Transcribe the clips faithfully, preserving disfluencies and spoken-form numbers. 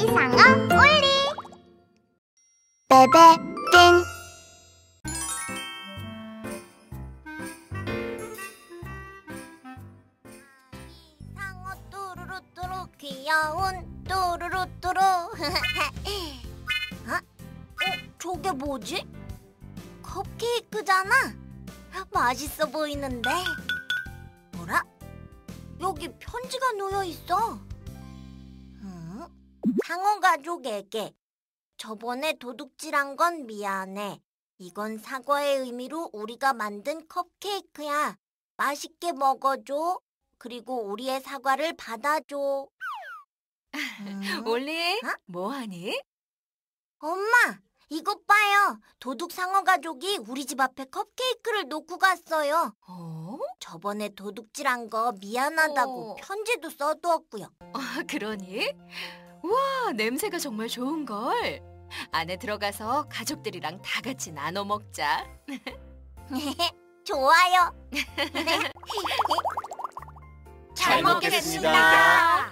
상어 올리 베베 띵 상어 뚜루루뚜루 귀여운 뚜루루뚜루 어? 어? 저게 뭐지? 컵케이크잖아? 맛있어 보이는데. 뭐라? 여기 편지가 놓여있어. 응? 상어 가족에게 저번에 도둑질한 건 미안해. 이건 사과의 의미로 우리가 만든 컵케이크야. 맛있게 먹어줘. 그리고 우리의 사과를 받아줘. 음? 올리, 어? 뭐하니? 엄마, 이것 봐요. 도둑 상어 가족이 우리 집 앞에 컵케이크를 놓고 갔어요. 어? 저번에 도둑질한 거 미안하다고 어. 편지도 써두었고요. 아, 그러니? 우와, 냄새가 정말 좋은걸. 안에 들어가서 가족들이랑 다 같이 나눠 먹자. 좋아요. 잘 먹겠습니다.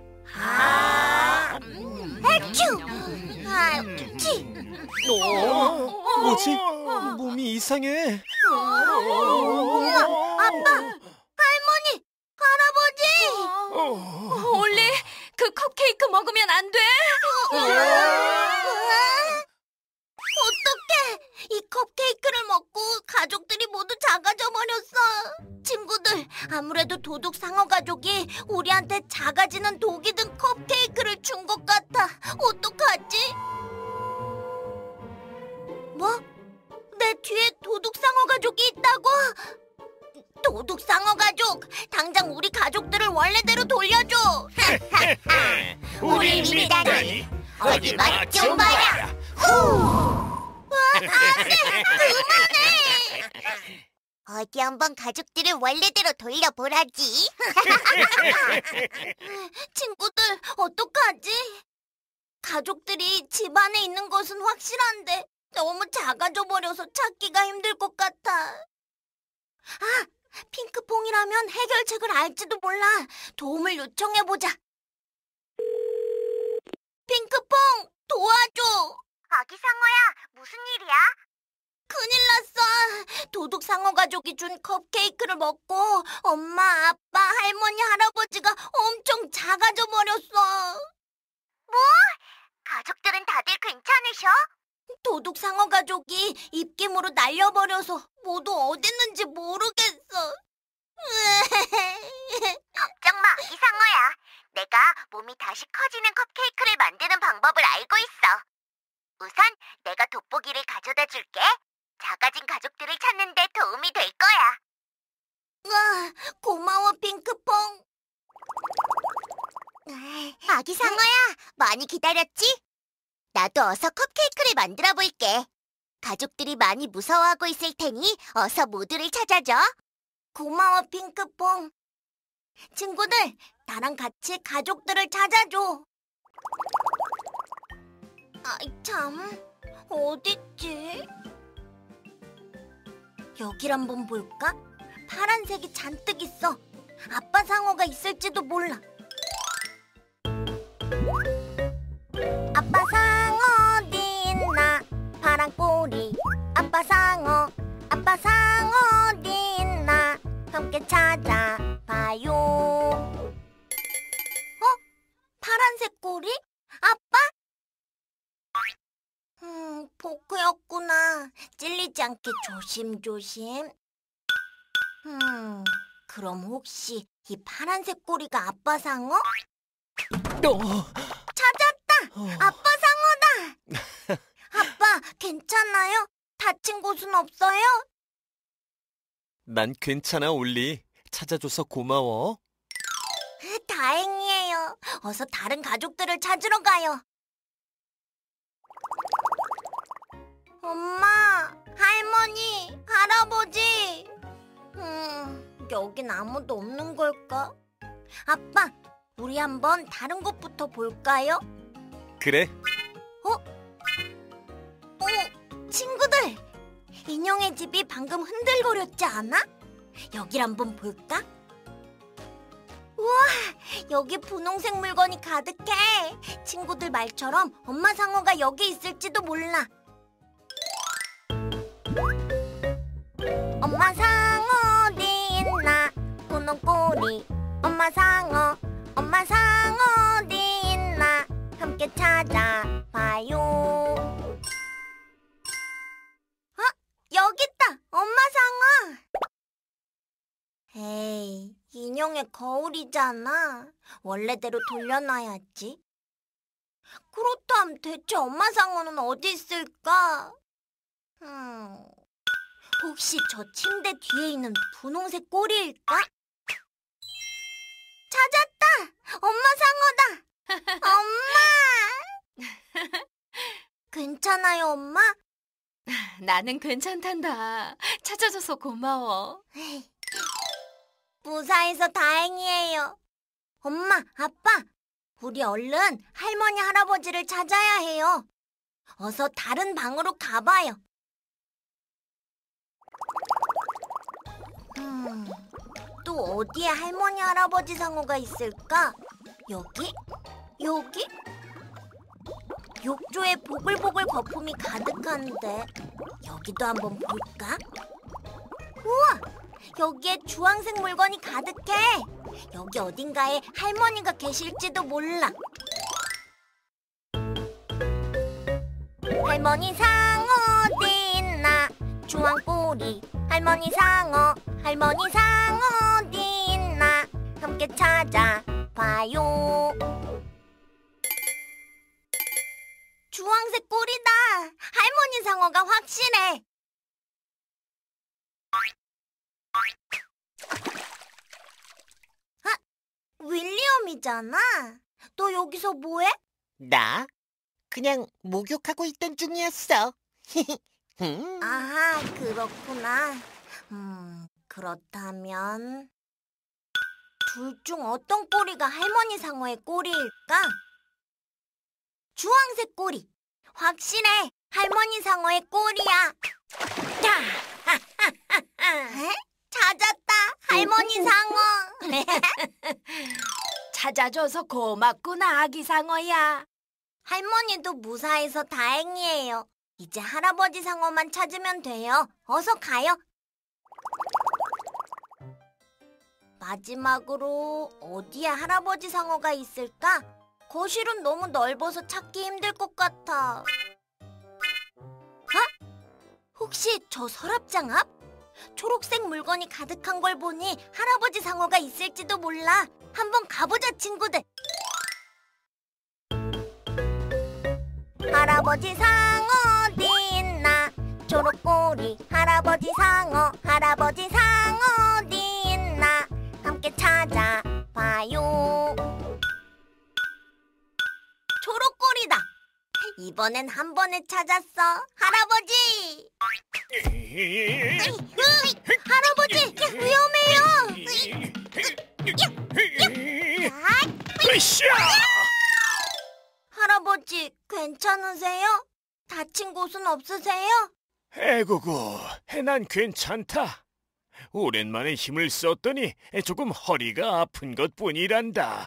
아, 음. 해큐! 아, 치! 어, 뭐지? 몸이 이상해. 엄마, 아빠, 할머니, 할아버지! 어, 올리, 그 컵케이크 먹으면 안 돼. 어떡해! 이 컵케이크를 먹고 가족들이 모두 작아져 버렸어. 친구들, 아무래도 도둑 상어 가족이 우리한테 작아지는 독이 든 컵케이크를 준 것 같아. 어떡하지? 뭐? 내 뒤에 도둑 상어 가족이 있다고? 도둑 상어 가족, 당장 우리 가족들을 원래대로 돌려줘. 우리 믿다니 어디 맛 좀 봐라. 어디 한번 가족들을 원래대로 돌려보라지. 친구들, 어떡하지? 가족들이 집 안에 있는 것은 확실한데 너무 작아져 버려서 찾기가 힘들 것 같아. 아, 핑크퐁이라면 해결책을 알지도 몰라. 도움을 요청해보자. 핑크퐁, 도와줘. 아기 상어야, 무슨 일이야? 큰일 났어. 도둑 상어 가족이 준 컵케이크를 먹고 엄마, 아빠, 할머니, 할아버지가 엄청 작아져 버렸어. 뭐? 가족들은 다들 괜찮으셔? 도둑 상어 가족이 입김으로 날려버려서 모두 어딨는지 모르겠어. 걱정 마, 아기 상어야. 내가 몸이 다시 커지는 컵케이크를 만드는 방법을 알고 있어. 우선 내가 돋보기를 가져다 줄게. 작아진 가족들을 찾는 데 도움이 될 거야. 아, 고마워, 핑크퐁. 아기 상어야, 많이 기다렸지? 나도 어서 컵케이크를 만들어 볼게. 가족들이 많이 무서워하고 있을 테니 어서 모두를 찾아줘. 고마워, 핑크퐁. 친구들, 나랑 같이 가족들을 찾아줘. 아이 참, 어딨지? 여길 한번 볼까? 파란색이 잔뜩 있어. 아빠 상어가 있을지도 몰라. 아빠 상어 어디 있나? 파란 꼬리 아빠 상어. 아빠 상어 어디 있나? 함께 찾아봐요. 어? 파란색 꼬리? 아빠? 음, 포크였구나. 찔리지 않게 조심조심. 음, 그럼 혹시 이 파란색 꼬리가 아빠 상어? 어, 찾았다! 어. 아빠 상어다! 아빠, 괜찮아요? 다친 곳은 없어요? 난 괜찮아, 올리. 찾아줘서 고마워. 다행이에요. 어서 다른 가족들을 찾으러 가요. 엄마, 할머니, 할아버지. 음, 여긴 아무도 없는 걸까? 아빠, 우리 한번 다른 곳부터 볼까요? 그래, 어, 친구들! 인형의 집이 방금 흔들거렸지 않아? 여길 한번 볼까? 여기 분홍색 물건이 가득해. 친구들 말처럼 엄마 상어가 여기 있을지도 몰라. 엄마 상어 어디 있나? 분홍 꼬리. 엄마 상어, 엄마 상어 어디 있나? 함께 찾아봐요. 어? 여기 있다. 엄마 상어. 에이, 인형의 거울이잖아. 원래대로 돌려놔야지. 그렇다면 대체 엄마 상어는 어디 있을까? 음, 혹시 저 침대 뒤에 있는 분홍색 꼬리일까? 찾았다! 엄마 상어다! 엄마! 괜찮아요, 엄마? 나는 괜찮단다. 찾아줘서 고마워. 무사해서 다행이에요. 엄마, 아빠, 우리 얼른 할머니, 할아버지를 찾아야 해요. 어서 다른 방으로 가봐요. 음, 또 어디에 할머니, 할아버지 상어가 있을까? 여기? 여기? 욕조에 보글보글 거품이 가득한데 여기도 한번 볼까? 우와! 여기에 주황색 물건이 가득해. 여기 어딘가에 할머니가 계실지도 몰라. 할머니 상어 어디 있나? 주황 꼬리. 할머니 상어, 할머니 상어 어디 있나? 함께 찾아봐요. 주황색 꼬리다. 할머니 상어가 확실해. 아, 윌리엄이잖아. 너 여기서 뭐해? 나? 그냥 목욕하고 있던 중이었어. 음. 아하, 그렇구나. 음, 그렇다면 둘 중 어떤 꼬리가 할머니 상어의 꼬리일까? 주황색 꼬리. 확실해. 할머니 상어의 꼬리야. 에? 찾았다. 할머니 상어. 찾아줘서 고맙구나, 아기 상어야. 할머니도 무사해서 다행이에요. 이제 할아버지 상어만 찾으면 돼요. 어서 가요. 마지막으로 어디에 할아버지 상어가 있을까? 거실은 너무 넓어서 찾기 힘들 것 같아. 아? 혹시 저 서랍장 앞? 초록색 물건이 가득한 걸 보니 할아버지 상어가 있을지도 몰라. 한번 가보자, 친구들. 할아버지 상어 어디 있나? 초록꼬리. 할아버지 상어, 할아버지 상어 어디 있나? 함께 찾아봐요. 초록꼬리다. 이번엔 한 번에 찾았어. 할아버지! 으이, 으이, 할아버지! 위험해요! 으쌰! 할아버지, 괜찮으세요? 다친 곳은 없으세요? 에구구, 난 괜찮다. 오랜만에 힘을 썼더니 조금 허리가 아픈 것뿐이란다.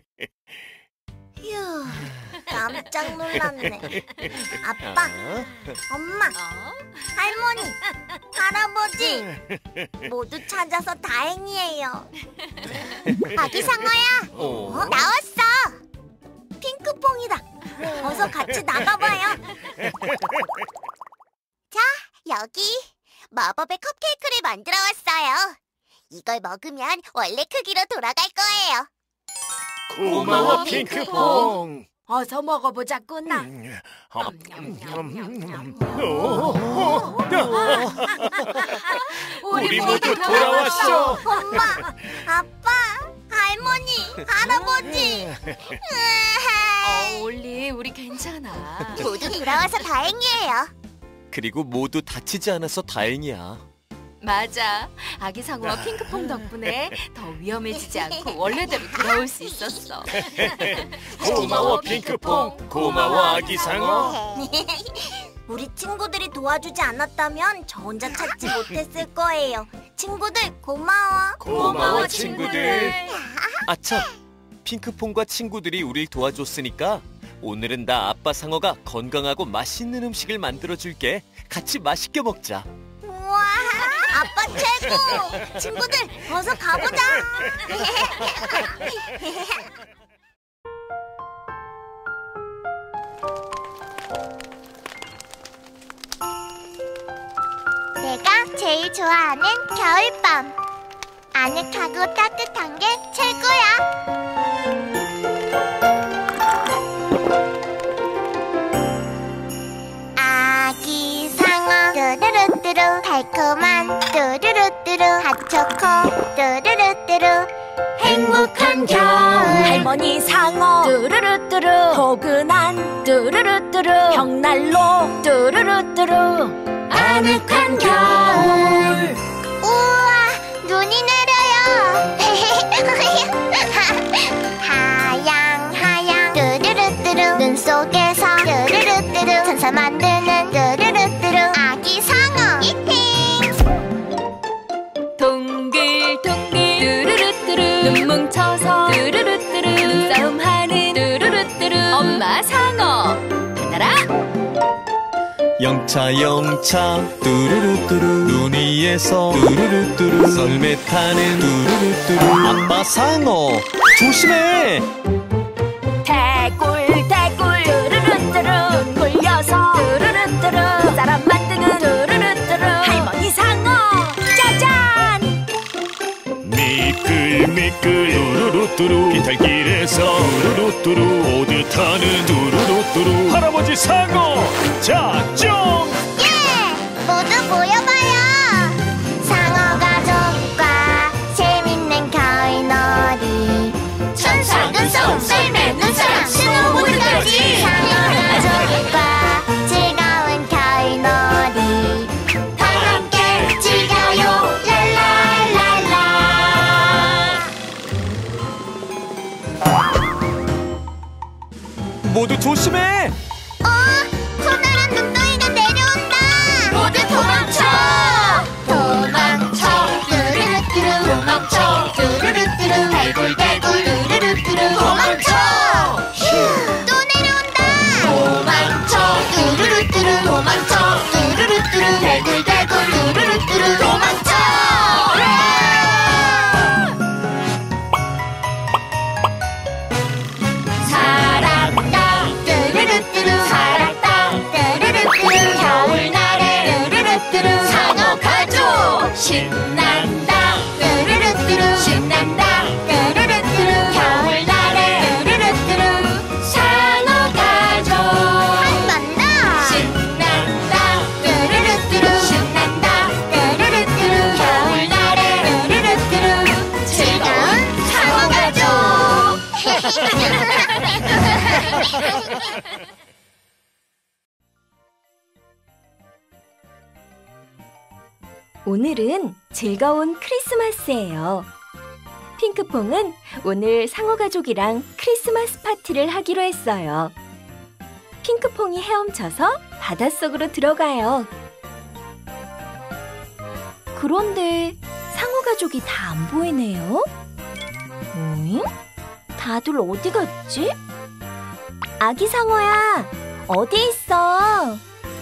휴, 깜짝 놀랐네. 아빠, 엄마, 어? 할머니, 할아버지 모두 찾아서 다행이에요. 아기 상어야, 어? 어? 나왔어. 핑크퐁이다. 어서 같이 나가봐요. 자, 여기 마법의 컵케이크를 만들어 왔어요. 이걸 먹으면 원래 크기로 돌아갈 거예요. 고마워, 핑크퐁. 어서 먹어보자꾸나. 음, 냠냠냠냠냠. 어? 어? 우리 우리 모두 돌아왔어. 엄마, 아빠, 할머니, 할아버지. 어, 올리, 우리 괜찮아. 모두 돌아와서 다행이에요. 그리고 모두 다치지 않아서 다행이야. 맞아. 아기 상어와 핑크퐁 덕분에 더 위험해지지 않고 원래대로 돌아올 수 있었어. 고마워, 핑크퐁. 고마워, 아기 상어. 우리 친구들이 도와주지 않았다면 저 혼자 찾지 못했을 거예요. 친구들 고마워. 고마워, 친구들. 아참, 핑크퐁과 친구들이 우릴 도와줬으니까 오늘은 나 아빠 상어가 건강하고 맛있는 음식을 만들어줄게. 같이 맛있게 먹자. 우와, 아빠 최고. 친구들 어서 가보자. 내가 제일 좋아하는 겨울밤. 아늑하고 따뜻한 게 최고야. 아기 상어 뚜루루뚜루, 달콤한 뚜루루뚜루, 핫초코 뚜루루뚜루, 행복한 겨울. 할머니 상어 뚜루루뚜루, 포근한 뚜루루뚜루, 벽난로 뚜루루뚜루, 아늑한 겨울. 우와, 눈이 내려요. 하양 하양 뚜루루뚜루, 눈 속에서 뚜루루뚜루, 천사 만드는 뚜루루뚜루, 아기 상어 이팅. 동글동글 뚜루루뚜루, 눈 뭉쳐서 뚜루루뚜루, 눈싸움하는 뚜루루뚜루, 엄마 상어 하나라. 영차 영차 뚜루루뚜루, 눈 위에서 뚜루루뚜루, 썰매 타는 뚜루루뚜루, 아빠 상어 조심해. 대굴 대굴 뚜루루뚜루, 눈 굴려서 뚜루루뚜루, 사람 만드는 뚜루루뚜루, 할머니 상어 짜잔. 미끌미끌 뚜루루뚜루, 비탈길에서 뚜루루뚜루, 보드 타는 뚜루루뚜루, 할아버지 상어 자정. 예! 모두 모여봐요. 상어 가족과 재밌는 겨울놀이, 천사 눈싸움, 썰매 눈사람, 스노우보드까지. 상어 가족과 즐거운 겨울놀이, 다 함께 즐겨요. 랄랄랄라. 모두 조심해. 어? 커다란 눈덩이가 내려온다. 모두 도망쳐. 도망쳐. 뚜루루뚜루. 도망쳐. 뚜루루뚜루. 대굴대굴. 뚜루루뚜루. 도망쳐. 휴. 또 내려온다. 도망쳐. 뚜루루뚜루. 도망쳐. 뚜루루뚜루. 대굴대굴. 뚜루루뚜루. 도망쳐. 살았다. 뚜루루뚜루. 살았다. 뚜루루뚜루. 겨울날에 뚜루루뚜루. 상어 가족 신난다. 뚜루루뚜루. 신난다. 뚜루루뚜루. 겨울날에 뚜루루뚜루. 상어 가족 한 번 더. 신난다. 뚜루루뚜루. 신난다. 뚜루루뚜루. 겨울날에 뚜루루뚜루. 즐거운 상어 가족. 오늘은 즐거운 크리스마스예요. 핑크퐁은 오늘 상어 가족이랑 크리스마스 파티를 하기로 했어요. 핑크퐁이 헤엄쳐서 바닷속으로 들어가요. 그런데 상어 가족이 다 안 보이네요. 응? 다들 어디 갔지? 아기 상어야, 어디 있어?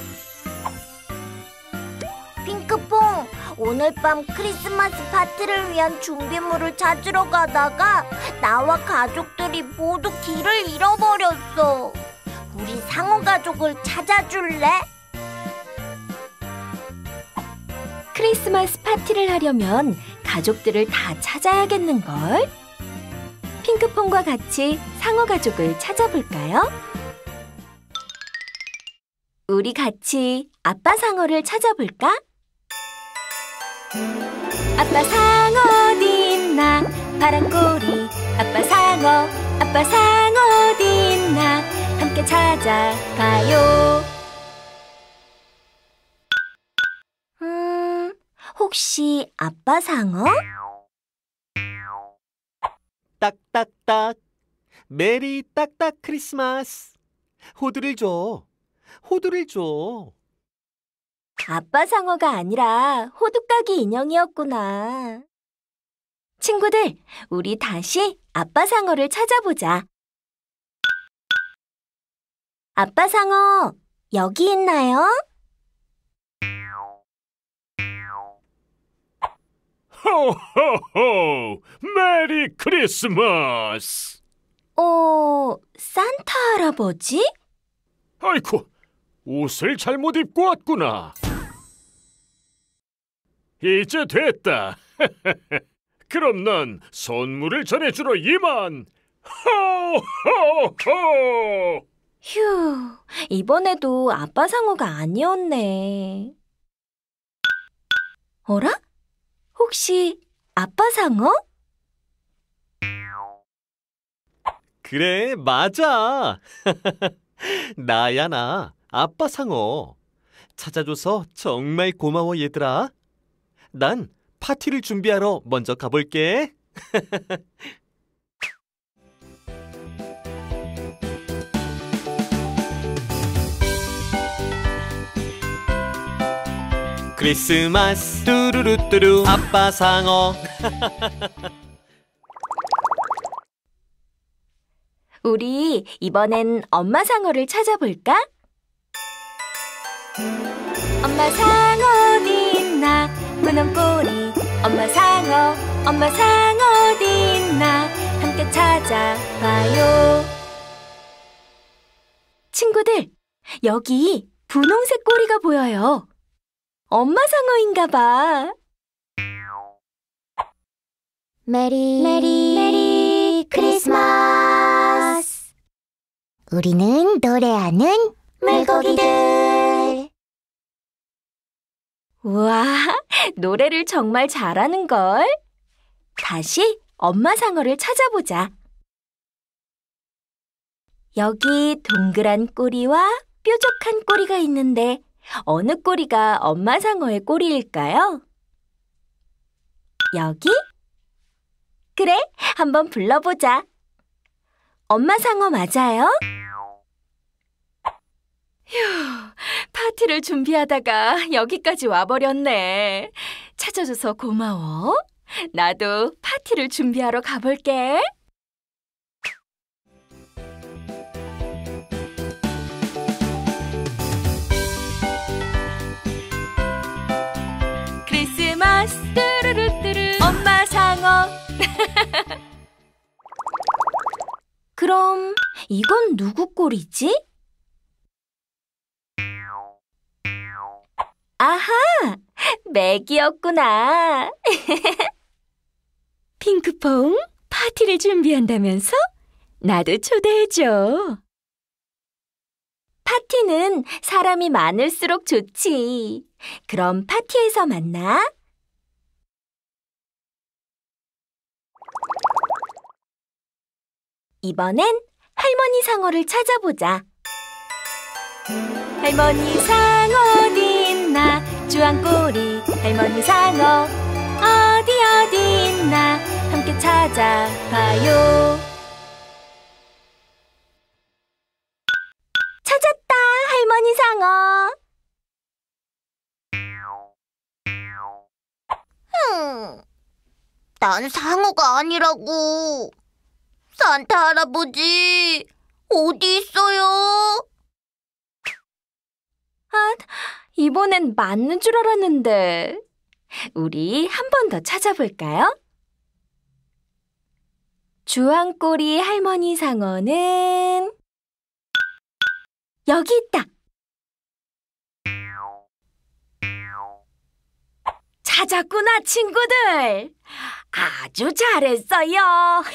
핑크퐁, 오늘 밤 크리스마스 파티를 위한 준비물을 찾으러 가다가 나와 가족들이 모두 길을 잃어버렸어. 우리 상어 가족을 찾아줄래? 크리스마스 파티를 하려면 가족들을 다 찾아야겠는걸? 핑크퐁과 같이 상어 가족을 찾아볼까요? 우리 같이 아빠 상어를 찾아볼까? 아빠 상어 어디 있나? 파란 꼬리 아빠 상어, 아빠 상어 어디 있나? 함께 찾아가요. 음, 혹시 아빠 상어? 딱딱딱 메리 딱딱 크리스마스. 호두를 줘. 호두를 줘. 아빠 상어가 아니라 호두까기 인형이었구나. 친구들, 우리 다시 아빠 상어를 찾아보자. 아빠 상어, 여기 있나요? 호호호! 메리 크리스마스! 어, 산타 할아버지? 아이쿠, 옷을 잘못 입고 왔구나. 이제 됐다. 그럼 넌 선물을 전해주러 이만. 호호호! 휴, 이번에도 아빠 상어가 아니었네. 어라? 혹시 아빠 상어? 그래, 맞아. 나야, 나. 아빠 상어. 찾아줘서 정말 고마워, 얘들아. 난 파티를 준비하러 먼저 가볼게. 크리스마스 뚜루루뚜루 아빠 상어. 우리 이번엔 엄마 상어를 찾아볼까? 엄마 상어 어디 있나 분홍 꼬리 엄마 상어 엄마 상어 어디 있나 함께 찾아봐요. 친구들, 여기 분홍색 꼬리가 보여요. 엄마 상어인가 봐. 메리 메리 메리 크리스마스. 우리는 노래하는 물고기들. 우와, 노래를 정말 잘하는걸. 다시 엄마 상어를 찾아보자. 여기 동그란 꼬리와 뾰족한 꼬리가 있는데 어느 꼬리가 엄마 상어의 꼬리일까요? 여기? 그래, 한번 불러보자. 엄마 상어 맞아요? 휴, 파티를 준비하다가 여기까지 와버렸네. 찾아줘서 고마워. 나도 파티를 준비하러 가볼게. 크리스마스 뚜루루뚜루 엄마 상어. 그럼 이건 누구 꼬리지? 아하! 맥이었구나. 핑크퐁, 파티를 준비한다면서? 나도 초대해줘. 파티는 사람이 많을수록 좋지. 그럼 파티에서 만나. 이번엔 할머니 상어를 찾아보자. 할머니 상어 어디 있나 주황꼬리 할머니 상어 어디 어디 있나 함께 찾아봐요. 찾았다, 할머니 상어. 음, 난 상어가 아니라고. 산타 할아버지, 어디 있어요? 아, 이번엔 맞는 줄 알았는데. 우리 한 번 더 찾아볼까요? 주황꼬리 할머니 상어는 여기 있다. 찾았구나, 친구들. 아주 잘했어요.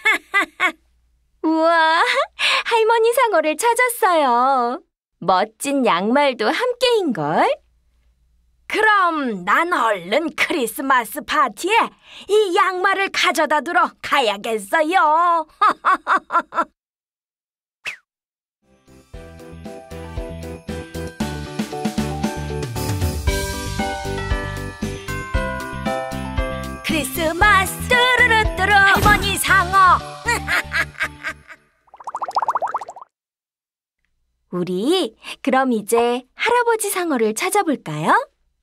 우와, 할머니 상어를 찾았어요. 멋진 양말도 함께인걸. 그럼 난 얼른 크리스마스 파티에 이 양말을 가져다 두러 가야겠어요. 크리스마스 뚜루루뚜루 할머니 상어. 우리 그럼 이제 할아버지 상어를 찾아볼까요?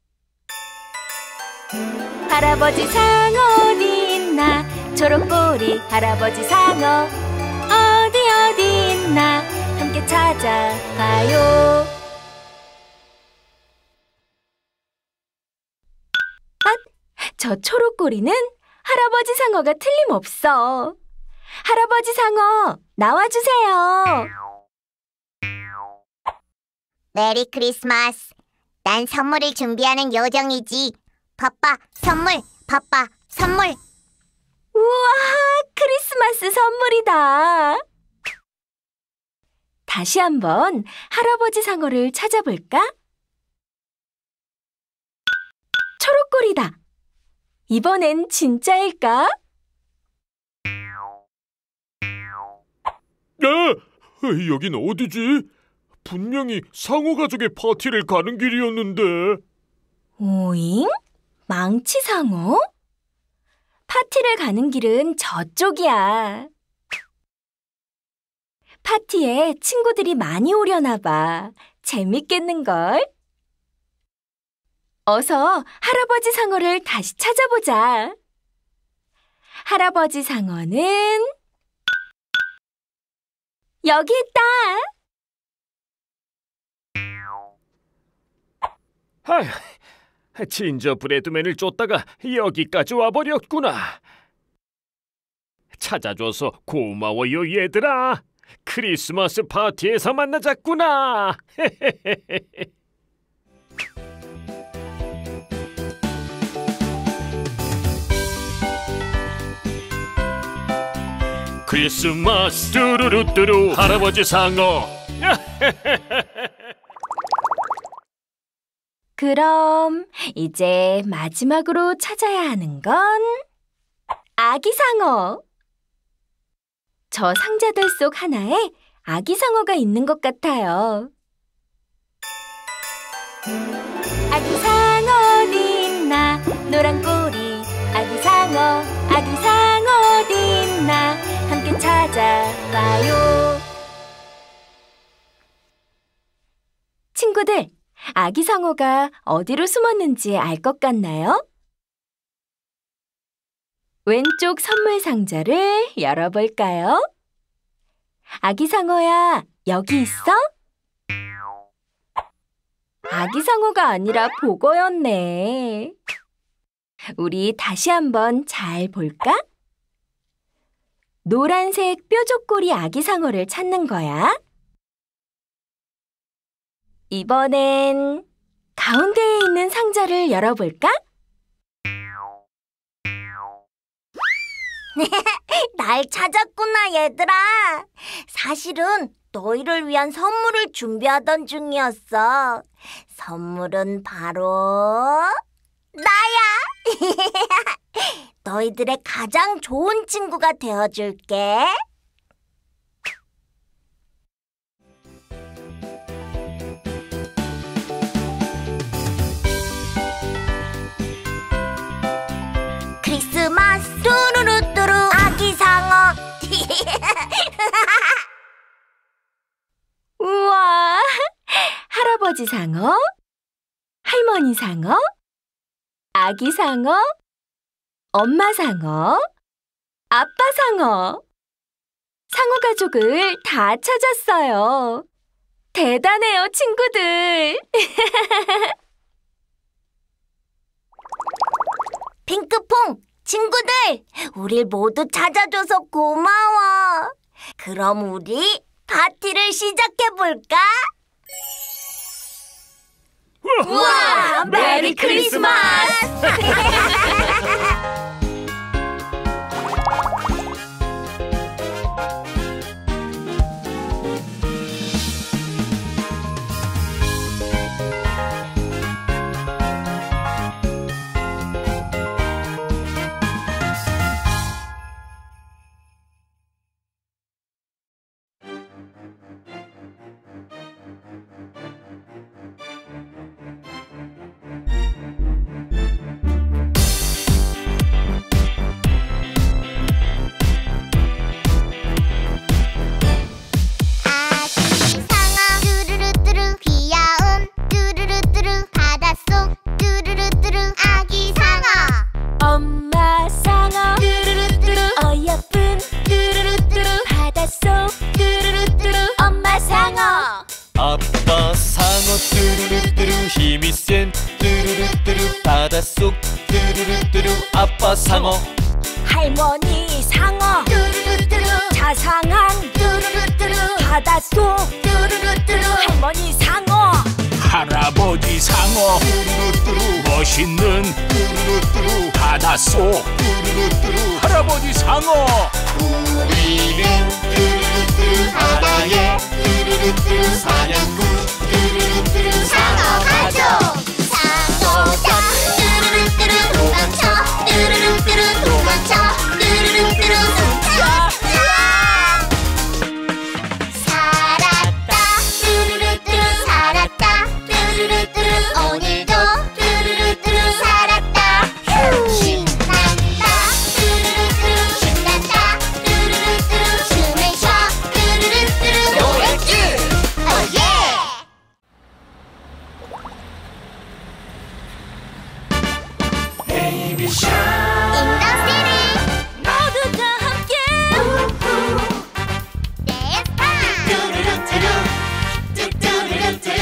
할아버지 상어 어디 있나? 초록꼬리 할아버지 상어 어디 어디 있나? 함께 찾아봐요. 아, 저 초록꼬리는 할아버지 상어가 틀림없어. 할아버지 상어, 나와주세요. 메리 크리스마스. 난 선물을 준비하는 요정이지. 바빠, 선물, 바빠, 선물. 우와, 크리스마스 선물이다. 다시 한번 할아버지 상어를 찾아볼까? 초록꼬리다. 이번엔 진짜일까? 야, 여긴 어디지? 분명히 상어 가족의 파티를 가는 길이었는데. 오잉? 망치 상어? 파티를 가는 길은 저쪽이야. 파티에 친구들이 많이 오려나 봐. 재밌겠는걸? 어서 할아버지 상어를 다시 찾아보자. 할아버지 상어는 여기 있다. 아휴, 진저브레드맨을 쫓다가 여기까지 와버렸구나. 찾아줘서 고마워요, 얘들아. 크리스마스 파티에서 만나자꾸나. 크리스마스 뚜루루뚜루 할아버지 상어. 그럼 이제 마지막으로 찾아야 하는 건 아기 상어. 저 상자들 속 하나에 아기 상어가 있는 것 같아요. 아기 상어 어디 있나? 노란 꼬리 아기 상어, 아기 상어 어디 있나? 함께 찾아봐요. 친구들, 아기 상어가 어디로 숨었는지 알 것 같나요? 왼쪽 선물 상자를 열어볼까요? 아기 상어야, 여기 있어? 아기 상어가 아니라 보거였네. 우리 다시 한번 잘 볼까? 노란색 뾰족꼬리 아기 상어를 찾는 거야. 이번엔 가운데에 있는 상자를 열어볼까? 날 찾았구나, 얘들아. 사실은 너희를 위한 선물을 준비하던 중이었어. 선물은 바로 나야. 너희들의 가장 좋은 친구가 되어줄게. 크리스마스 뚜루루뚜루 아기 상어. 우와! 할아버지 상어, 할머니 상어, 아기 상어, 엄마 상어, 아빠 상어. 상어 가족을 다 찾았어요. 대단해요, 친구들. 핑크퐁, 친구들, 우릴 모두 찾아줘서 고마워. 그럼 우리 파티를 시작해볼까? 우와, 메리 크리스마스! 아빠 상어 뚜루루뚜루 힘이 센 뚜루루뚜루 바닷속 뚜루루뚜루 아빠 상어. 할머니 상어 뚜루루뚜루 자상한 뚜루루뚜루 바닷속 뚜루루뚜루 할머니 상어 할아버지 상어 멋있는 바닷속 할아버지 상어. 우리는 뚜루루뚜루 바다의 뚜루루뚜루 사냥꾼 뚜루루뚜루 상어 가족 상어다 뚜루루뚜루 도망쳐 뚜루루뚜루 도망쳐 뚜루루뚜루 도망쳐 살았다 뚜루루뚜루 살았다 뚜루루뚜루 오늘도 뚜루루뚜루 살았다 신난다 뚜루루뚜루 신난다 뚜루루뚜루 숨을 쉬어 뚜루루뚜루 노래줄 오예 인더스티리 모두 다 함께 뚜루루뚜루 뚜뚜루루뚜루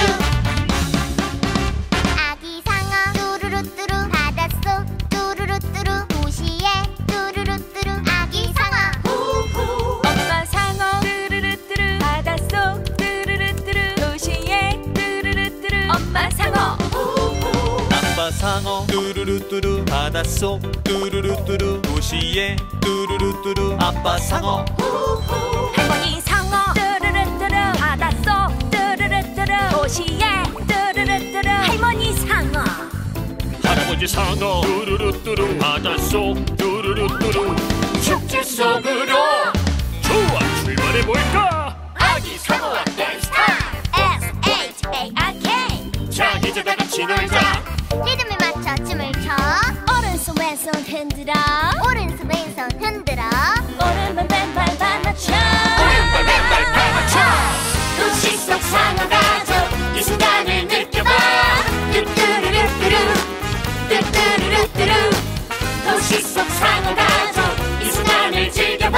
아기 상어 뚜루루뚜루 바닷속 뚜루루뚜루 도시에 뚜루루뚜루 아기 상어 엄마 상어 뚜루루뚜루 바닷속 뚜루루뚜루 도시에 뚜루루뚜루 엄마 상어 아빠 상어 뚜루루뚜루 바닷속 뚜루루뚜루 도시에 뚜루루뚜루 아빠 상어. 할머니 상어 뚜루루뚜루 바닷속 뚜루루뚜루 도시에 뚜루루뚜루 할머니 상어 할아버지 상어 뚜루루뚜루 바닷속 뚜루루뚜루 축제 속으로 좋아 출발해볼까. 아기 상어와 댄스 타임 에스 에이치 에이 알 케이 자 이제 다 같이 놀자. 리듬에 맞춰 춤을 춰 오른손 왼손 흔들어 오른손 왼손 흔들어 오른발 왼발 반맞춰 오른발 왼발 발맞춰 도시 속 상어 가족 이 순간을 느껴봐 뚜뚜루루뚜루 뚜뚜루루뚜루 도시 속 상어 가족 이 순간을 즐겨봐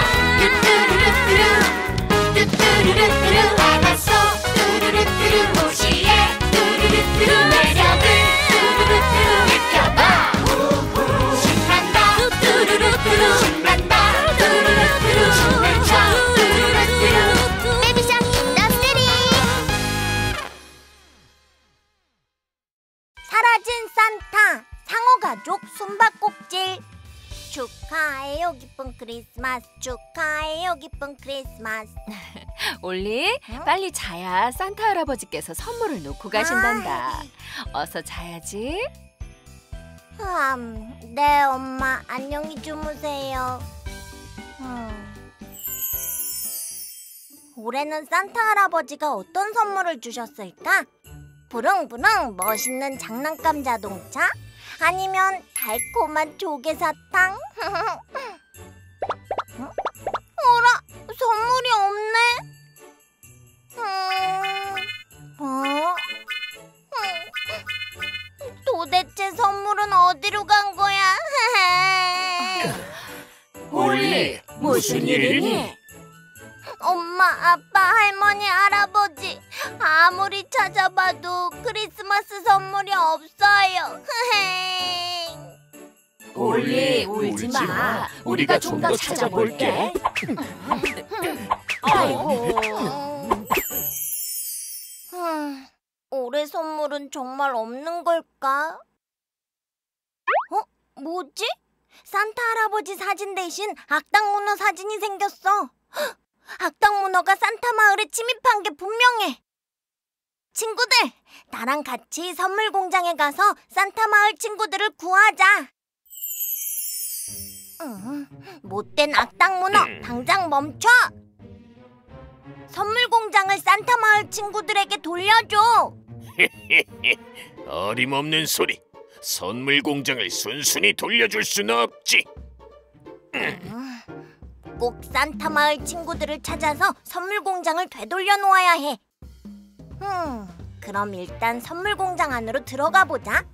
뚜뚜루루뚜루 뚜뚜루루뚜루 바닷속 뚜루루뚜루 도시에 뚜루루뚜루 매력을 뚜루루뚜루 느껴봐 신난다 뚜루루뚜루 신난다 뚜루루뚜루 춤을 춰 뚜루루뚜루 베비샵 인더스트리 사라진 산타 상어 가족 숨바꼭질 축하해요 기쁜 크리스마스 축하해요 기쁜 크리스마스 올리, 응? 빨리 자야 산타 할아버지께서 선물을 놓고 가신단다. 어서 자야지. 음, 네 엄마 안녕히 주무세요. 음. 올해는 산타 할아버지가 어떤 선물을 주셨을까? 부릉부릉 멋있는 장난감 자동차? 아니면 달콤한 조개사탕? 어? 어라, 선물이 없네? 음, 어? 음, 도대체 선물은 어디로 간 거야? 올리, 무슨 일이니? 엄마, 아빠, 할머니, 할아버지 아무리 찾아봐도 크리스마스 선물이 없어요. 올리, 울지 마. 우리가 좀 더 찾아볼게. 아이고. 음, 올해 선물은 정말 없는 걸까? 어? 뭐지? 산타 할아버지 사진 대신 악당 문어 사진이 생겼어. 헉! 악당 문어가 산타 마을에 침입한 게 분명해. 친구들, 나랑 같이 선물 공장에 가서 산타 마을 친구들을 구하자. 음, 못된 악당 문어, 당장 멈춰! 선물 공장을 산타 마을 친구들에게 돌려줘. 어림없는 소리. 선물 공장을 순순히 돌려줄 수는 없지. 꼭 산타 마을 친구들을 찾아서 선물 공장을 되돌려 놓아야 해. 음, 그럼 일단 선물 공장 안으로 들어가 보자.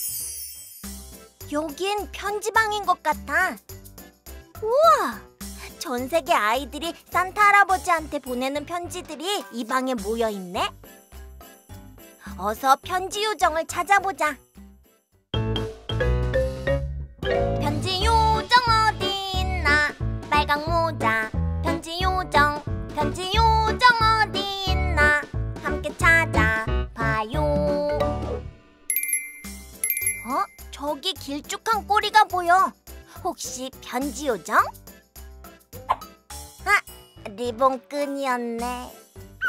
여긴 편지방인 것 같아. 우와, 전 세계 아이들이 산타 할아버지한테 보내는 편지들이 이 방에 모여 있네. 어서 편지 요정을 찾아보자. 편지 요정 어디 있나? 빨강 모자. 편지 요정, 편지 요정 어디 있나? 함께 찾아봐요. 어? 저기 길쭉한 꼬리가 보여. 혹시 편지 요정? 아, 리본끈이었네.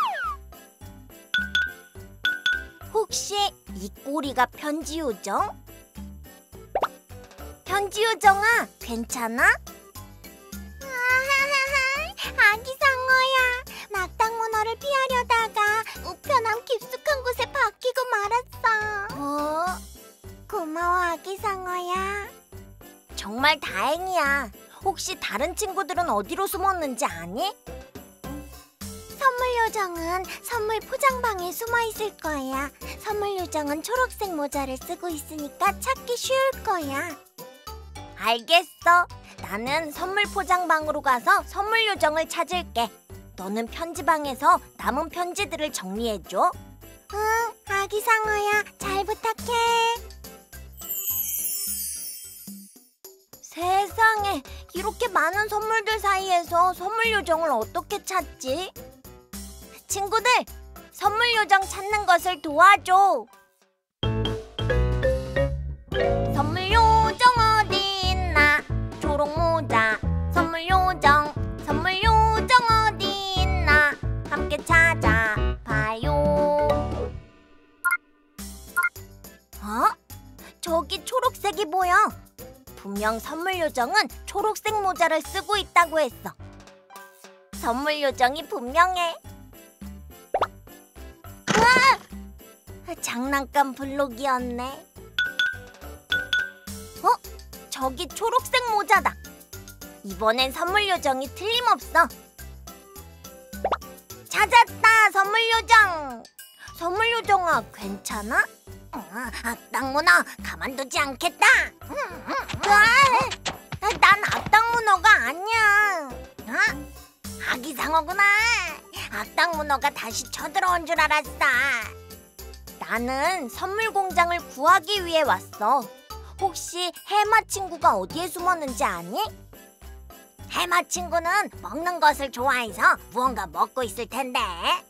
혹시 이 꼬리가 편지 요정? 편지 요정아, 괜찮아? 아기 상어야, 낙당 문어를 피하려다가 우편함 깊숙한 곳에 박히고 말았어. 어? 고마워, 아기 상어야. 정말 다행이야. 혹시 다른 친구들은 어디로 숨었는지 아니? 선물 요정은 선물 포장방에 숨어 있을 거야. 선물 요정은 초록색 모자를 쓰고 있으니까 찾기 쉬울 거야. 알겠어. 나는 선물 포장방으로 가서 선물 요정을 찾을게. 너는 편지방에서 남은 편지들을 정리해줘. 응, 아기 상어야. 잘 부탁해. 세상에, 이렇게 많은 선물들 사이에서 선물 요정을 어떻게 찾지? 친구들, 선물 요정 찾는 것을 도와줘. 선물 요정 어디 있나? 초록 모자. 선물 요정, 선물 요정 어디 있나? 함께 찾아봐요. 어? 저기 초록색이 보여. 분명 선물 요정은 초록색 모자를 쓰고 있다고 했어. 선물 요정이 분명해. 우와! 장난감 블록이었네. 어? 저기 초록색 모자다. 이번엔 선물 요정이 틀림없어. 찾았다, 선물 요정. 선물 요정아, 괜찮아? 어, 악당 문어 가만두지 않겠다. 으아, 난 악당 문어가 아니야. 어? 아기 상어구나. 악당 문어가 다시 쳐들어온 줄 알았어. 나는 선물 공장을 구하기 위해 왔어. 혹시 해마 친구가 어디에 숨었는지 아니? 해마 친구는 먹는 것을 좋아해서 무언가 먹고 있을 텐데.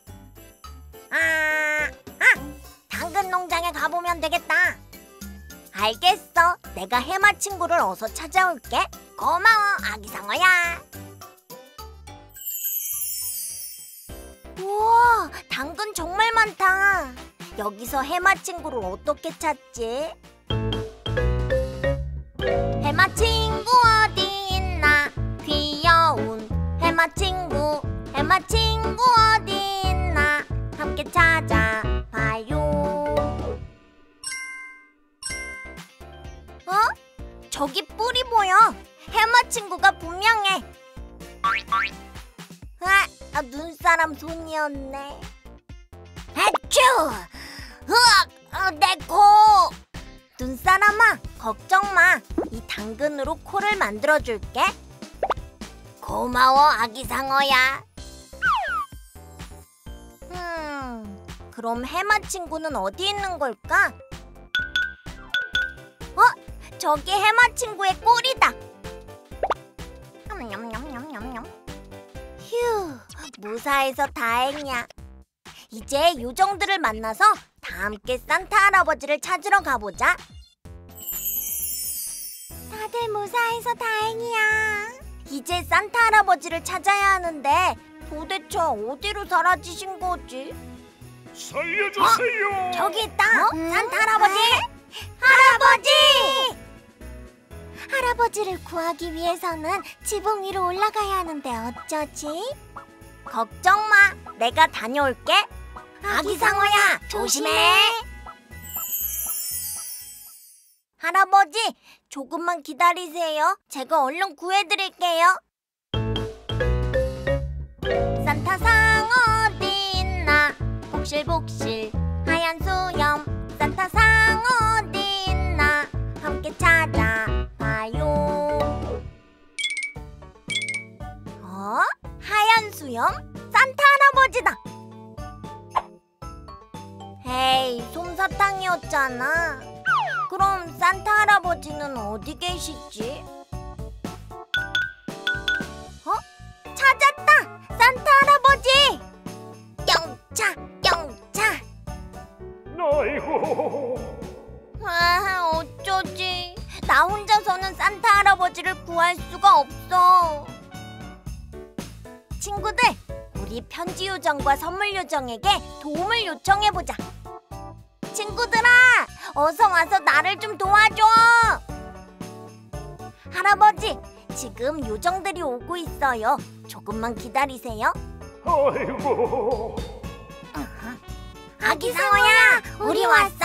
아, 아, 당근 농장에 가보면 되겠다. 알겠어. 내가 해마 친구를 어서 찾아올게. 고마워, 아기 상어야. 우와, 당근 정말 많다. 여기서 해마 친구를 어떻게 찾지? 해마 친구 어디 있나? 귀여운 해마 친구, 해마 친구 어디 있나? 함께 찾아봐요. 어? 저기 뿔이 보여. 해마 친구가 분명해. 아, 아, 눈사람 손이었네. 아쭈! 으악! 어, 내 코! 눈사람아, 걱정 마. 이 당근으로 코를 만들어줄게. 고마워, 아기 상어야. 음, 그럼 해마 친구는 어디 있는 걸까? 어? 저기 해마 친구의 꼬리다. 냠냠냠냠냠. 휴, 무사해서 다행이야. 이제 요정들을 만나서 다 함께 산타 할아버지를 찾으러 가보자. 다들 무사해서 다행이야. 이제 산타 할아버지를 찾아야 하는데 도대체 어디로 사라지신 거지? 살려주세요. 어? 저기 있다. 어? 산타 할아버지! 할아버지! 할아버지를 구하기 위해서는 지붕 위로 올라가야 하는데 어쩌지? 걱정 마. 내가 다녀올게. 아기 상어야, 조심해. 할아버지, 조금만 기다리세요. 제가 얼른 구해드릴게요. 산타 상어 어디 있나? 복실복실 하얀 수염. 산타 상어 어디 있나? 함께 찾아봐요. 에이, 솜사탕이었잖아. 그럼 산타 할아버지는 어디 계시지? 어? 찾았다! 산타 할아버지! 영차, 영차! 아이고. 아, 어쩌지? 나 혼자서는 산타 할아버지를 구할 수가 없어. 친구들, 우리 편지 요정과 선물 요정에게 도움을 요청해보자. 친구들아, 어서 와서 나를 좀 도와줘. 할아버지, 지금 요정들이 오고 있어요. 조금만 기다리세요. 아이고. 아기 상어야, 우리 왔어.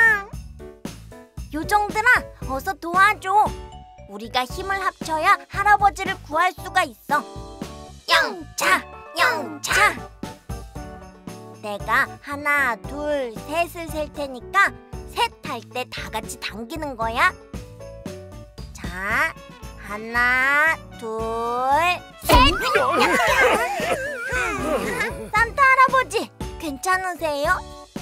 요정들아, 어서 도와줘. 우리가 힘을 합쳐야 할아버지를 구할 수가 있어. 영차, 영차. 내가 하나, 둘, 셋을 셀 테니까 셋 할 때 다 같이 당기는 거야. 자, 하나, 둘, 셋. 산타 할아버지, 괜찮으세요?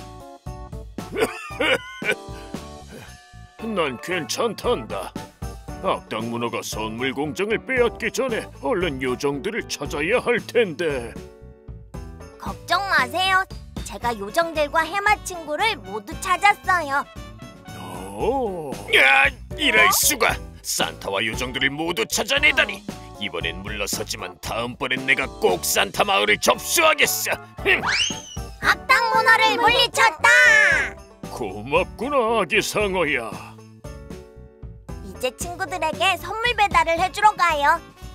난 괜찮단다. 악당 문어가 선물 공장을 빼앗기 전에 얼른 요정들을 찾아야 할 텐데. 걱정 마세요. 제가 요정들과 해마 친구를 모두 찾았어요. 오. 야, 이럴 수가. 산타와 요정들을 모두 찾아내다니. 이번엔 물러서지만 다음번엔 내가 꼭 산타 마을을 접수하겠어. 흥. 악당 문어를 물리쳤다. 고맙구나, 아기 상어야. 이제 친구들에게 선물 배달을 해주러 가요.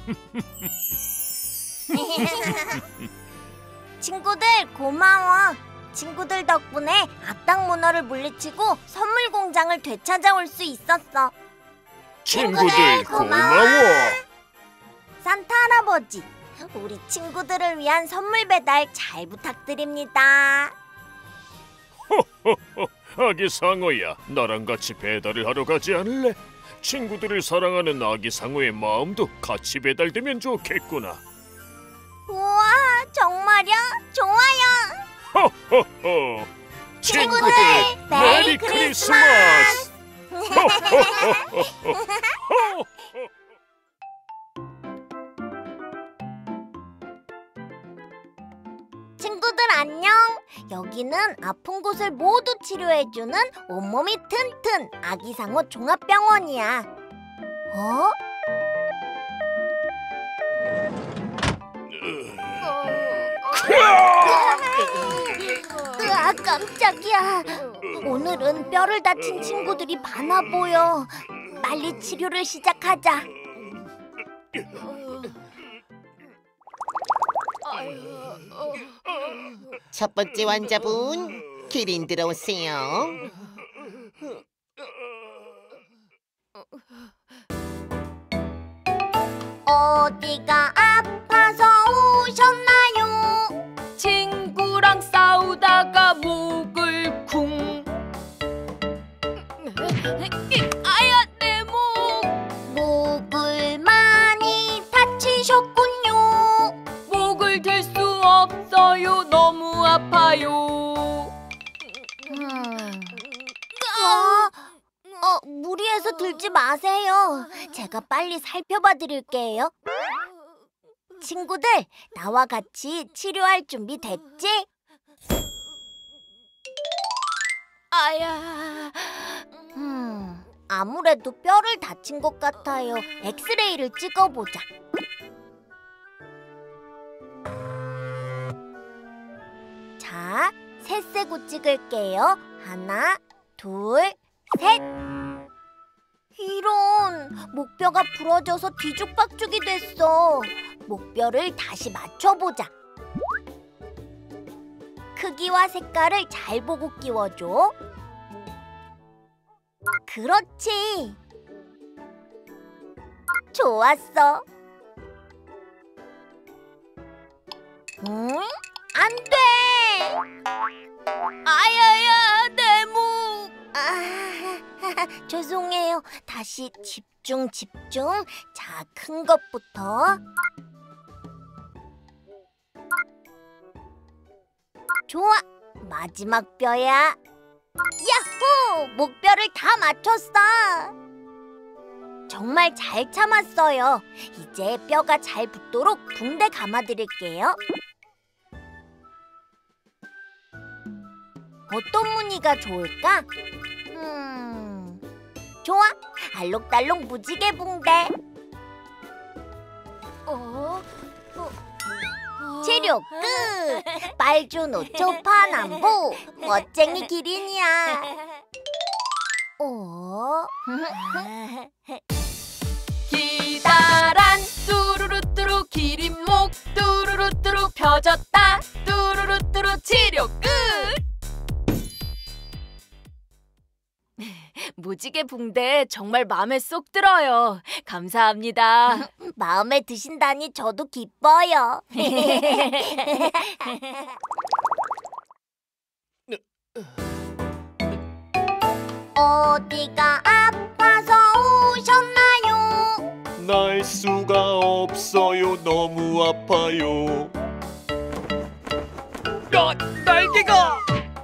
친구들 고마워. 친구들 덕분에 악당 문어를 물리치고 선물 공장을 되찾아올 수 있었어. 친구들 고마워. 산타 할아버지, 우리 친구들을 위한 선물 배달 잘 부탁드립니다. 호호호, 아기 상어야, 나랑 같이 배달을 하러 가지 않을래? 친구들을 사랑하는 아기 상어의 마음도 같이 배달되면 좋겠구나. 우와, 정말요? 좋아요. 호호호. 친구들, 메리 크리스마스! 친구들 안녕. 여기는 아픈 곳을 모두 치료해주는 온몸이 튼튼 아기상어 종합병원이야. 어? 으아, 깜짝이야. 오늘은 뼈를 다친 친구들이 많아 보여. 빨리 치료를 시작하자. 첫 번째 환자분, 기린 들어오세요. 어디가 아파서 오셨나요? 친구랑 싸우다가 목을 쿵. 아야, 내 목. 목을 많이 다치셨군요. 목을 들 수 없어요. 너무 아파요. 음. 어, 어, 무리해서 들지 마세요. 제가 빨리 살펴봐 드릴게요. 친구들, 나와 같이 치료할 준비 됐지? 아야. 음, 아무래도 뼈를 다친 것 같아요. 엑스레이를 찍어보자. 자, 셋 세고 찍을게요. 하나, 둘, 셋. 이런, 목뼈가 부러져서 뒤죽박죽이 됐어. 목뼈를 다시 맞춰보자. 크기와 색깔을 잘 보고 끼워줘. 그렇지. 좋았어. 응? 안 돼. 아야야, 내 목. 아, 죄송해요. 다시 집중, 집중. 자, 큰 것부터. 좋아. 마지막 뼈야. 야호! 목뼈를 다 맞췄어. 정말 잘 참았어요. 이제 뼈가 잘 붙도록 붕대 감아드릴게요. 어떤 무늬가 좋을까? 음, 좋아. 알록달록 무지개 붕대. 어? 치료 끝! 빨주노초 파남보 멋쟁이 기린이야. 어? 기다란 뚜루루뚜루 기린목 뚜루루뚜루 펴졌다 뚜루루뚜루 치료 끝! 무지개 붕대 정말 마음에 쏙 들어요. 감사합니다. 마음에 드신다니 저도 기뻐요. 어디가 아파서 오셨나요? 날 수가 없어요. 너무 아파요. 야, 날개가!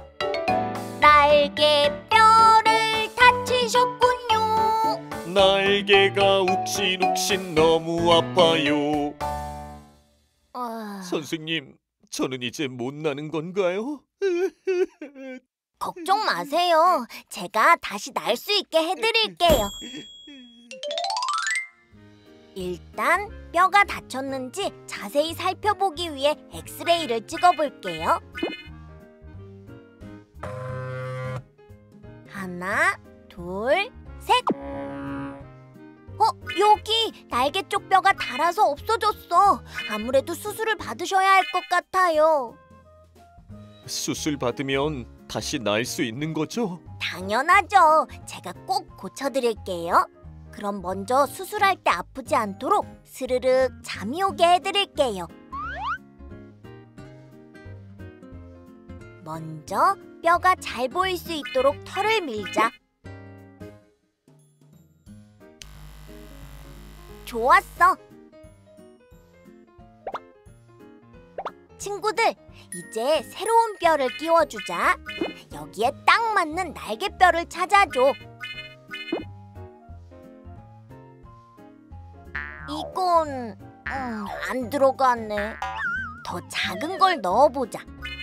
날개뼈를 다치셨군요. 날개가 욱신욱신 너무 아파요. 어... 선생님, 저는 이제 못 나는 건가요? 걱정 마세요. 제가 다시 날 수 있게 해드릴게요. 일단 뼈가 다쳤는지 자세히 살펴보기 위해 엑스레이를 찍어볼게요. 하나, 둘, 셋! 어, 여기 날개 쪽 뼈가 닳아서 없어졌어. 아무래도 수술을 받으셔야 할 것 같아요. 수술 받으면 다시 날 수 있는 거죠? 당연하죠. 제가 꼭 고쳐드릴게요. 그럼 먼저 수술할 때 아프지 않도록 스르륵 잠이 오게 해드릴게요. 먼저 뼈가 잘 보일 수 있도록 털을 밀자. 좋았어. 친구들, 이제 새로운 뼈를 끼워주자. 여기에 딱 맞는 날개뼈를 찾아줘. 이건 음, 안 들어가네. 더 작은 걸 넣어보자.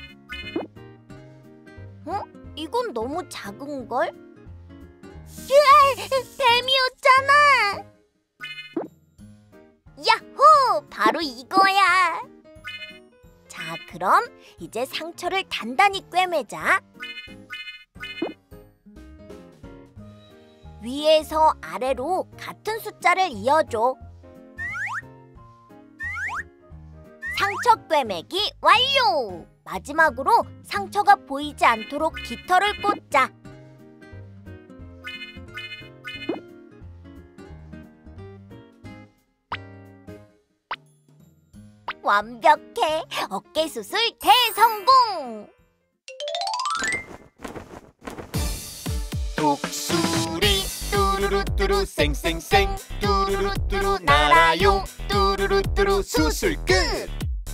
어? 이건 너무 작은걸? 으아! 뱀이었잖아! 야호! 바로 이거야! 자, 그럼 이제 상처를 단단히 꿰매자. 위에서 아래로 같은 숫자를 이어줘. 상처 꿰매기 완료! 마지막으로 상처가 보이지 않도록 깃털을 꽂자. 완벽해! 어깨 수술 대성공! 독수리 뚜루루뚜루 쌩쌩쌩 뚜루루뚜루 날아요 뚜루루뚜루 수술 끝!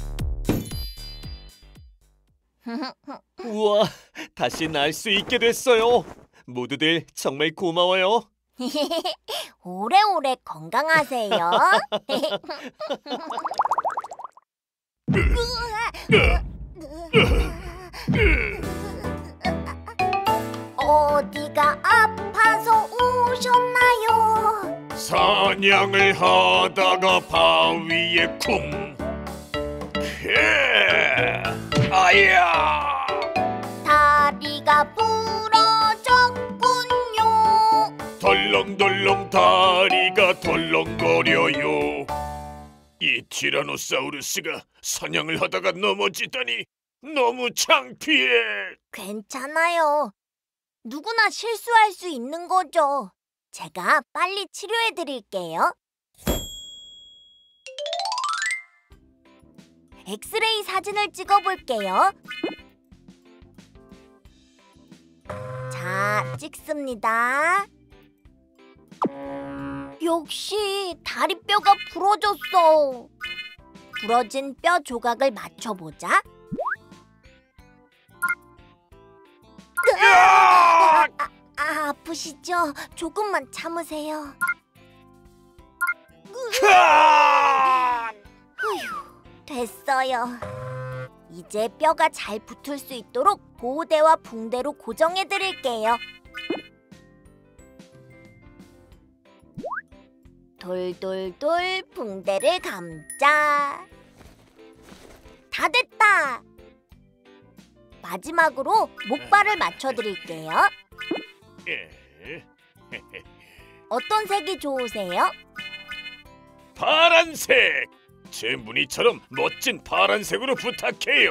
우와, 다시 날 수 있게 됐어요. 모두들 정말 고마워요. 오래오래 건강하세요. 어디가 아파서 오셨나요? 사냥을 하다가 바위에 쿵. 해. 아야. 다리가 부러졌군요. 덜렁덜렁 다리가 덜렁거려요. 이 티라노사우루스가 사냥을 하다가 넘어지다니 너무 창피해. 괜찮아요. 누구나 실수할 수 있는 거죠. 제가 빨리 치료해드릴게요. 엑스레이 사진을 찍어볼게요. 자, 찍습니다. 역시 다리뼈가 부러졌어. 부러진 뼈 조각을 맞춰보자. 야! 아프시죠? 조금만 참으세요. 휴, 됐어요. 이제 뼈가 잘 붙을 수 있도록 보호대와 붕대로 고정해 드릴게요. 돌돌돌 붕대를 감자. 다 됐다. 마지막으로 목발을 맞춰 드릴게요. 어떤 색이 좋으세요? 파란색! 제 무늬처럼 멋진 파란색으로 부탁해요.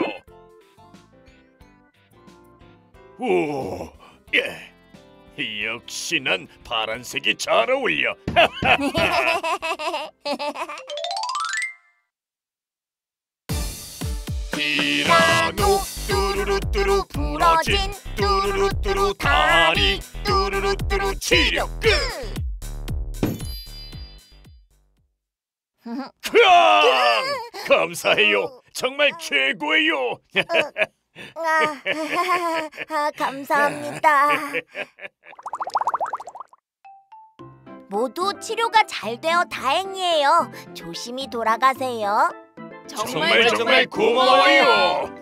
오, 예. 역시 난 파란색이 잘 어울려. 티라노 뚜루루뚜루 부러진 뚜루루뚜루 다리 뚜루루뚜루 치료 끝. 으아! 감사해요. 정말 최고예요. 아, 아, 감사합니다. 모두 치료가 잘 되어 다행이에요. 조심히 돌아가세요. 정말 정말 고마워요.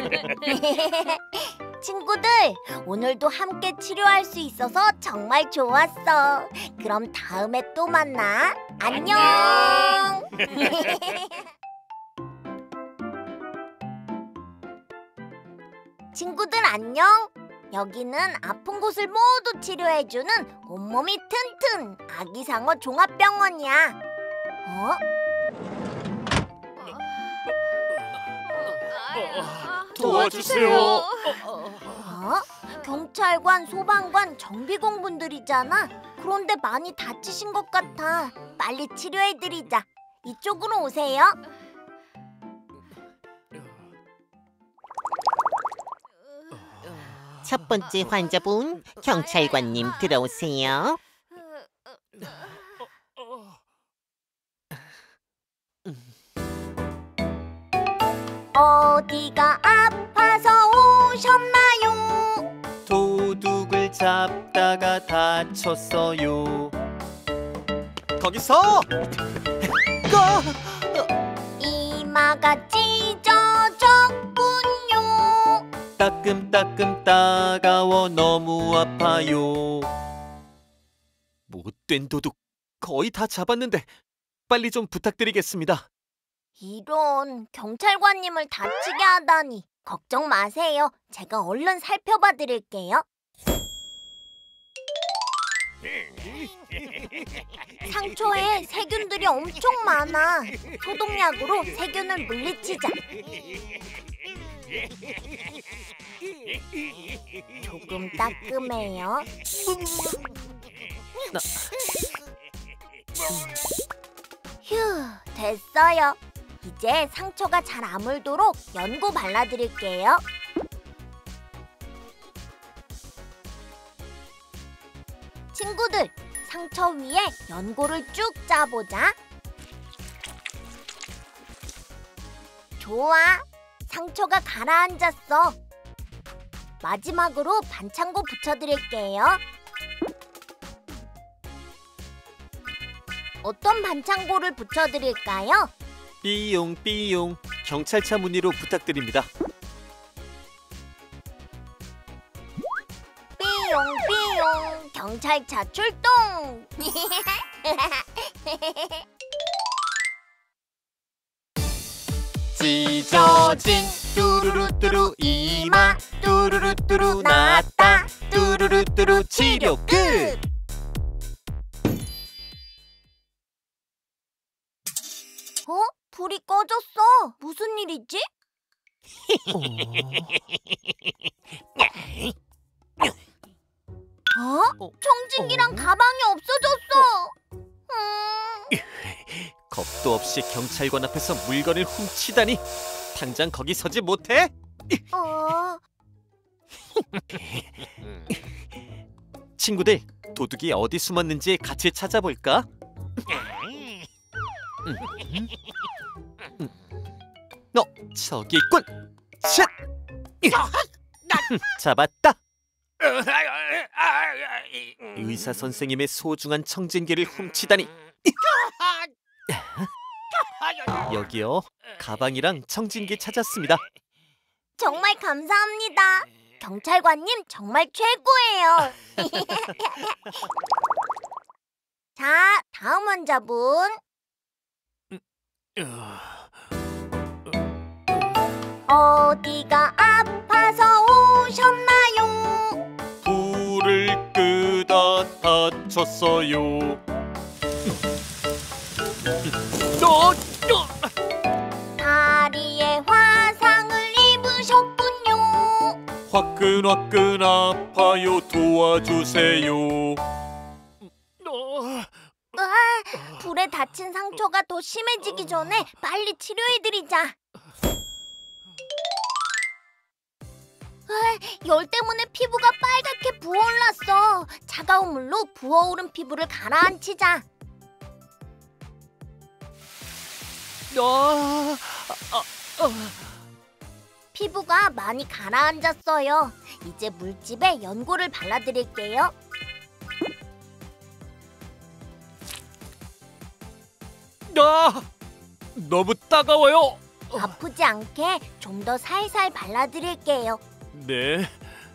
친구들, 오늘도 함께 치료할 수 있어서 정말 좋았어. 그럼 다음에 또 만나. 안녕. 친구들 안녕. 여기는 아픈 곳을 모두 치료해주는 온몸이 튼튼 아기상어 종합병원이야. 어? 도와주세요. 어? 경찰관, 소방관, 정비공분들이잖아. 그런데 많이 다치신 것 같아. 빨리 치료해드리자. 이쪽으로 오세요. 첫 번째 환자분, 경찰관님 들어오세요. 어디가 아파서 오셨나요? 도둑을 잡다가 다쳤어요. 거기서! 이마가 찢어졌군요. 따끔따끔 따가워 너무 아파요. 못된 도둑 거의 다 잡았는데 빨리 좀 부탁드리겠습니다. 이런, 경찰관님을 다치게 하다니. 걱정 마세요. 제가 얼른 살펴봐 드릴게요. 상처에 세균들이 엄청 많아. 소독약으로 세균을 물리치자. 조금 따끔해요. 휴, 됐어요. 이제 상처가 잘 아물도록 연고 발라드릴게요. 친구들, 상처 위에 연고를 쭉 짜보자. 좋아, 상처가 가라앉았어. 마지막으로 반창고 붙여드릴게요. 어떤 반창고를 붙여드릴까요? 삐용 삐용 경찰차 무늬로 부탁드립니다. 삐용 삐용 경찰차 출동! 찢어진 뚜루루뚜루 이마 뚜루루뚜루 나았다 뚜루루뚜루 치료 끝! 어? 불이 꺼졌어. 무슨 일이지? 어? 청진기랑 가방이 없어졌어. 음... 겁도 없이 경찰관 앞에서 물건을 훔치다니. 당장 거기 서지 못해? 어... 친구들, 도둑이 어디 숨었는지 같이 찾아볼까? 음. 음. 어, 저기 있군. 샷! 음, 잡았다. 의사 선생님의 소중한 청진기를 훔치다니. 여기요. 가방이랑 청진기 찾았습니다. 정말 감사합니다. 경찰관님 정말 최고예요. 자, 다음 환자분. 어디가 아파서 오셨나요? 불을 끄다 다쳤어요. 어, 다리에 화상을 입으셨군요. 화끈화끈 아파요. 도와주세요. 아, 불에 다친 상처가 더 심해지기 전에 빨리 치료해드리자. 아, 열 때문에 피부가 빨갛게 부어올랐어. 차가운 물로 부어오른 피부를 가라앉히자. 아, 피부가 많이 가라앉았어요. 이제 물집에 연고를 발라드릴게요. 아, 너무 따가워요. 아프지 않게 좀 더 살살 발라드릴게요. 네.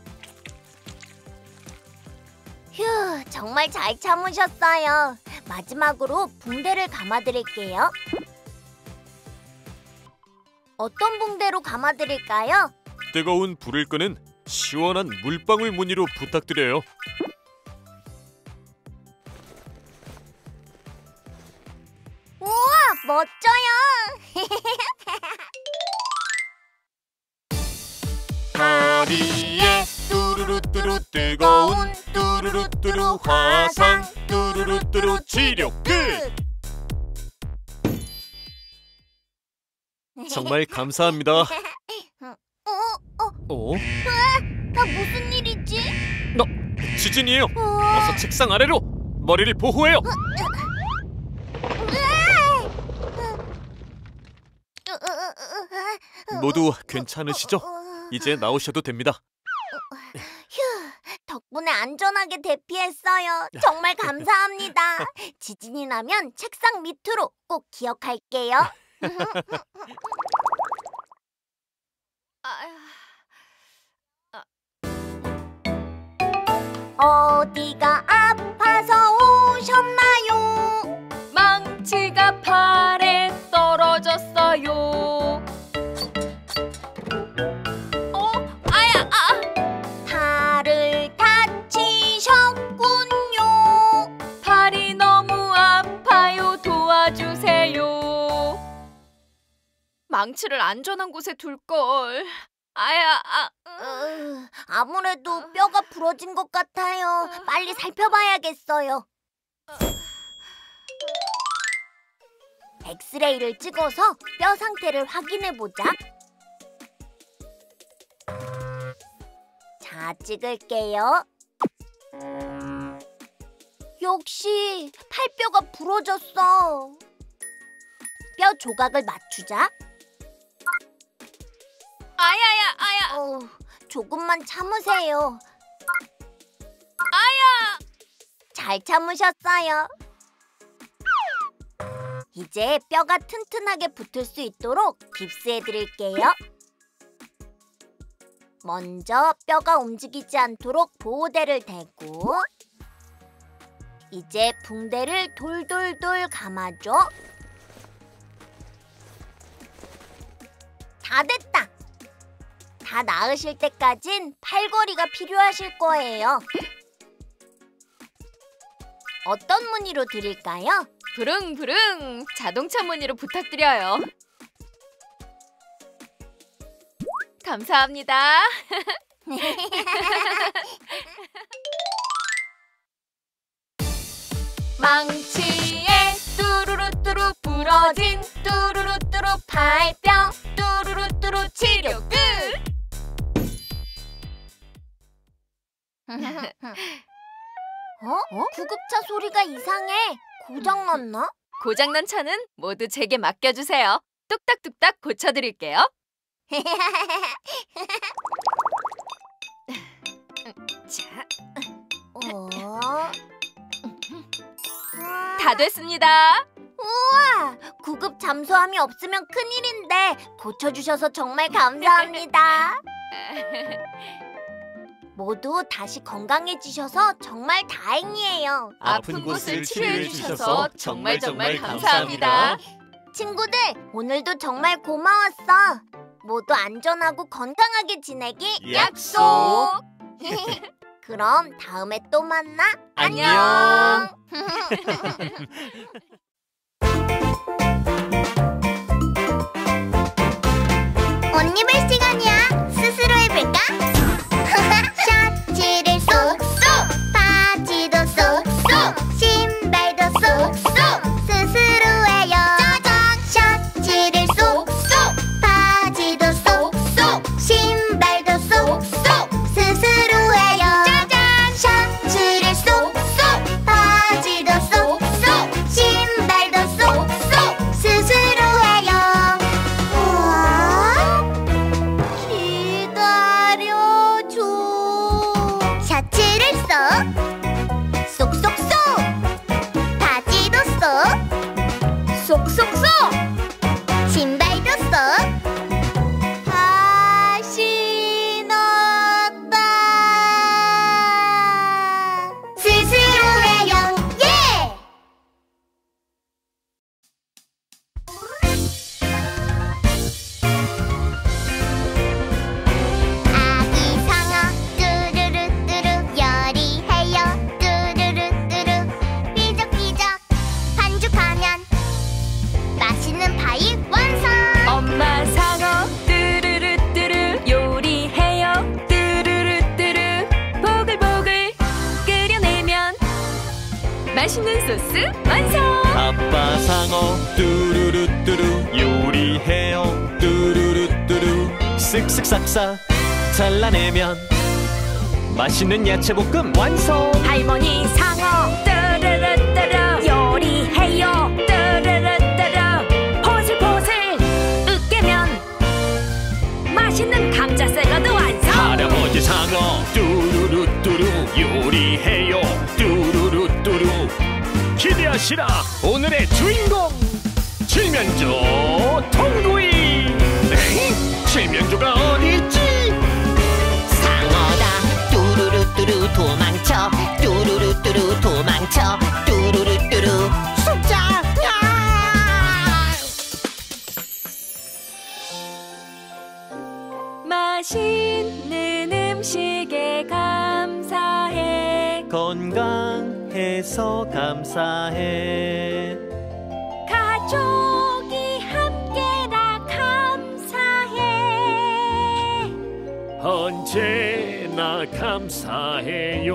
휴, 정말 잘 참으셨어요. 마지막으로 붕대를 감아드릴게요. 어떤 붕대로 감아드릴까요? 뜨거운 불을 끄는 시원한 물방울 무늬로 부탁드려요. 우와, 멋져요. 다리에 뚜루루뚜루 뜨거운 뚜루루뚜루 화상 뚜루루뚜루 치료 끝. 정말 감사합니다. 어, 어, 어? 나 무슨 일이지? 너 지진이에요. 어, 어서 책상 아래로 머리를 보호해요. 모두 괜찮으시죠? 이제 나오셔도 됩니다. 휴, 덕분에 안전하게 대피했어요. 정말 감사합니다. 지진이 나면 책상 밑으로 꼭 기억할게요. 어디가 아파서 오셨나요? 망치가 팔에 떨어졌어요. 어? 아야, 아! 팔을 다치셨군요. 팔이 너무 아파요. 도와주세요. 망치를 안전한 곳에 둘 걸. 아야, 아. 으, 아무래도 뼈가 부러진 것 같아요. 빨리 살펴봐야겠어요. 엑스레이를 찍어서 뼈 상태를 확인해보자. 자, 찍을게요. 역시 팔뼈가 부러졌어. 뼈 조각을 맞추자. 아야야, 아야. 어, 조금만 참으세요. 아야. 잘 참으셨어요. 이제 뼈가 튼튼하게 붙을 수 있도록 깁스해드릴게요. 먼저 뼈가 움직이지 않도록 보호대를 대고, 이제 붕대를 돌돌돌 감아줘. 다 됐다. 다 나으실 때까진 팔걸이가 필요하실 거예요. 어떤 무늬로 드릴까요? 부릉부릉 자동차 무늬로 부탁드려요. 감사합니다. 망치에 뚜루루뚜루 부러진 뚜루루뚜루 팔뼈 뚜루루뚜루 치료 끝. 어? 구급차 소리가 이상해. 고장났나? 고장난 차는 모두 제게 맡겨주세요. 뚝딱뚝딱 고쳐드릴게요. 자, 어? 다 됐습니다. 우와! 구급 잠수함이 없으면 큰일인데 고쳐주셔서 정말 감사합니다. 모두 다시 건강해지셔서 정말 다행이에요. 아픈 곳을 치료해 주셔서 정말 정말 감사합니다. 친구들, 오늘도 정말 고마웠어. 모두 안전하고 건강하게 지내기 약속! 그럼 다음에 또 만나. 안녕. 옷 입을 시간이야. 스스로 해볼까? 셔츠를 쏙쏙, 바지도 쏙쏙, 신발도 쏙쏙, 스스로 해요. 짜잔! 셔츠를 쏙쏙, 바지도 쏙쏙, 신발도 쏙쏙, 스스로 해요. 짜잔! 셔츠를 쏙쏙, 바지도 쏙쏙, 신발도 쏙쏙, 스스로 해요. 우와, 기다려줘. 셔츠를 쏙, 쏙쏙쏙, 바지도 쏙, 쏙쏙쏙, 신발도 쏙, 다시 넣었다. 스스로 해요. 예! 아기 상어 뚜루루뚜루 요리해요. 뚜루루뚜루 휘적휘적 반죽하면 맛있는 파이 완성. 엄마 상어 뚜루루뚜루 요리해요. 뚜루루뚜루 보글보글 끓여내면 맛있는 소스 완성. 아빠 상어 뚜루루뚜루 요리해요. 뚜루루뚜루 쓱쓱 싹싹 잘라내면 맛있는 야채볶음 완성. 할머니 상어 뚜루루뚜루 요리해요. 뚜루루뚜루 포슬포슬 으깨면 맛있는 감자 샐러드 완성. 할아버지 상어 뚜루루뚜루 요리해요. 뚜루루뚜루 기대하시라. 오늘의 주인공 칠면조 통구이. 에이, 칠면조가 어디있지? 상어다 뚜루루뚜루 도망쳐 뚜루루뚜루 도망쳐 뚜루루뚜루 숫자 맛있는 음식에 감사해. 건강해서 감사해. 가족이 함께라 감사해. 언제나 감사해요.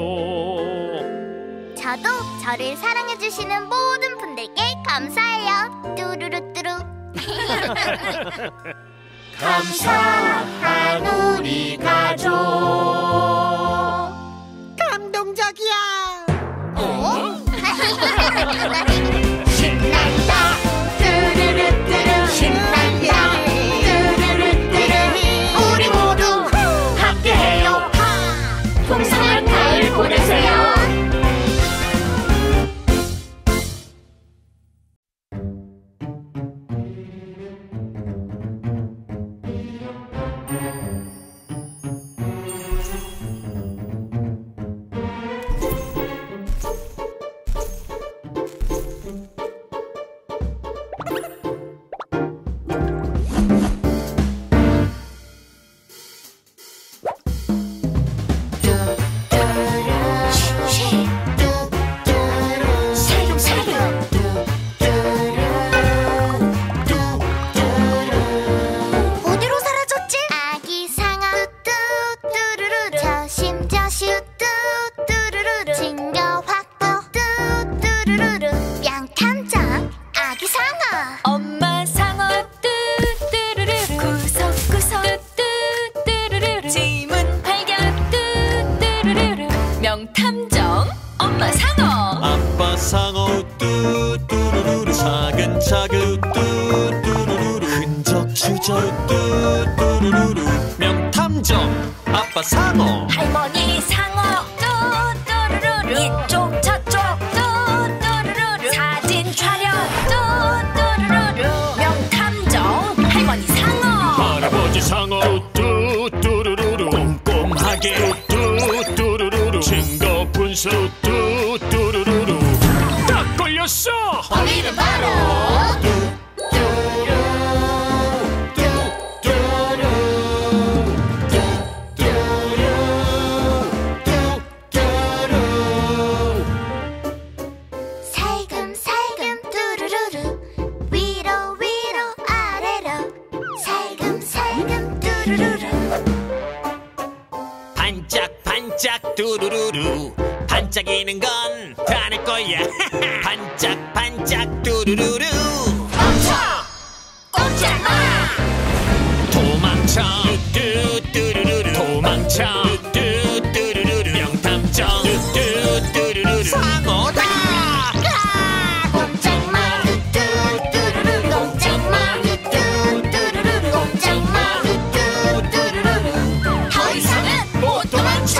저도 저를 사랑해주시는 모든 분들께 감사해요. 뚜루루뚜루. 감사한 우리 가족. 감동적이야. 어? 신난다. 뚜루루뚜루 신난다. 뚜루루뚜루 우리 모두 함께해요. 풍성한 가을 보내세요. 어디로 사라졌지? 아기 상어 뚜뚜뚜루루 조심조심 뚜뚜루루 진겨 확보 뚜뚜루루 명탐정 아기 상어. 엄마 상어 뚜뚜루루 구석구석 뚜뚜루루 지문 발견 뚜뚜루루 명탐정 엄마 상어. 아빠 상어 뚜뚜루루 차근차근 뚜뚜루루 흔적 추적 뚜뚜루루 명탐정 아빠 상어. 할머니 상어 뚜뚜루루루 이쪽 저쪽 뚜뚜루루루 사진 촬영 뚜뚜루루루 명탐정 할머니 상어 할아버지 상어 뚜뚜루루루 꼼꼼하게 뚜뚜루루루 증거 분석 뚜뚜루루루 딱 걸렸어. 범인은 바로 살금살금 뚜루루루 위로 위로 아래로 살금살금 뚜루루루 반짝반짝 뚜루루루 반짝이는 건 다 내 거야. 반짝반짝 뚜루루루 멈춰! 꼼짝마! 도망쳐 뚜뚜루루루 도망쳐 뚜뚜루루루 명탐정 뚜뚜루루루 상어다. 꼼짝마! 뚜뚜루루 꼼짝마! 뚜뚜루루 꼼짝마! 뚜뚜루루 더 이상은 못 도망쳐!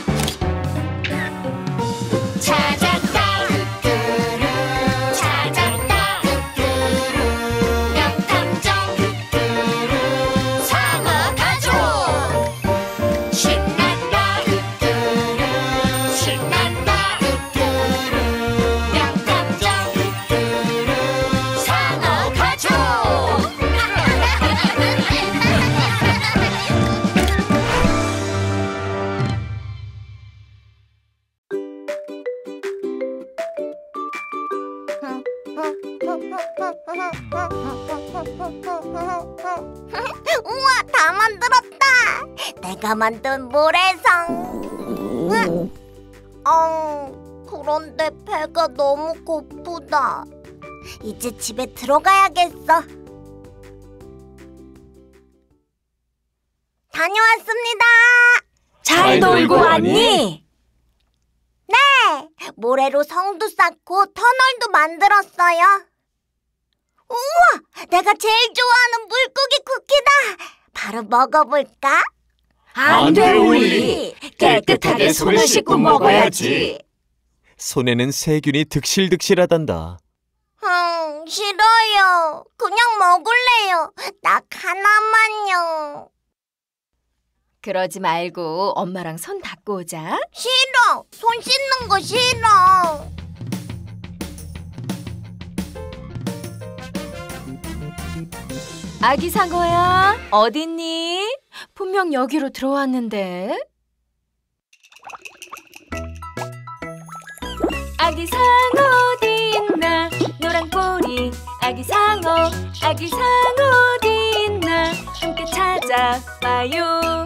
찾았다 뚜뚜루 찾았다 뚜뚜루 명탐정 뚜뚜루 상어 가족 신난다 뚜뚜루 신난다 뚜뚜루 명탐정 뚜뚜루 상어 가족 우와, 다 만들었다. 내가 만든 모래성. 으악. 어, 그런데 배가 너무 고프다. 이제 집에 들어가야겠어. 다녀왔습니다. 잘 놀고 왔니? 네, 모래로 성도 쌓고 터널도 만들었어요. 우와, 내가 제일 좋아하는 물고기 쿠키다. 바로 먹어볼까? 안 돼, 올리. 깨끗하게 손을 씻고 먹어야지. 손에는 세균이 득실득실하단다. 음, 싫어요. 그냥 먹을래요. 딱 하나만요. 그러지 말고 엄마랑 손 닦고 오자. 싫어. 손 씻는 거 싫어. 아기 상어야, 어딨니? 분명 여기로 들어왔는데. 아기 상어 어디 있나? 노란 꼬리 아기 상어, 아기 상어 어디 있나? 함께 찾아봐요.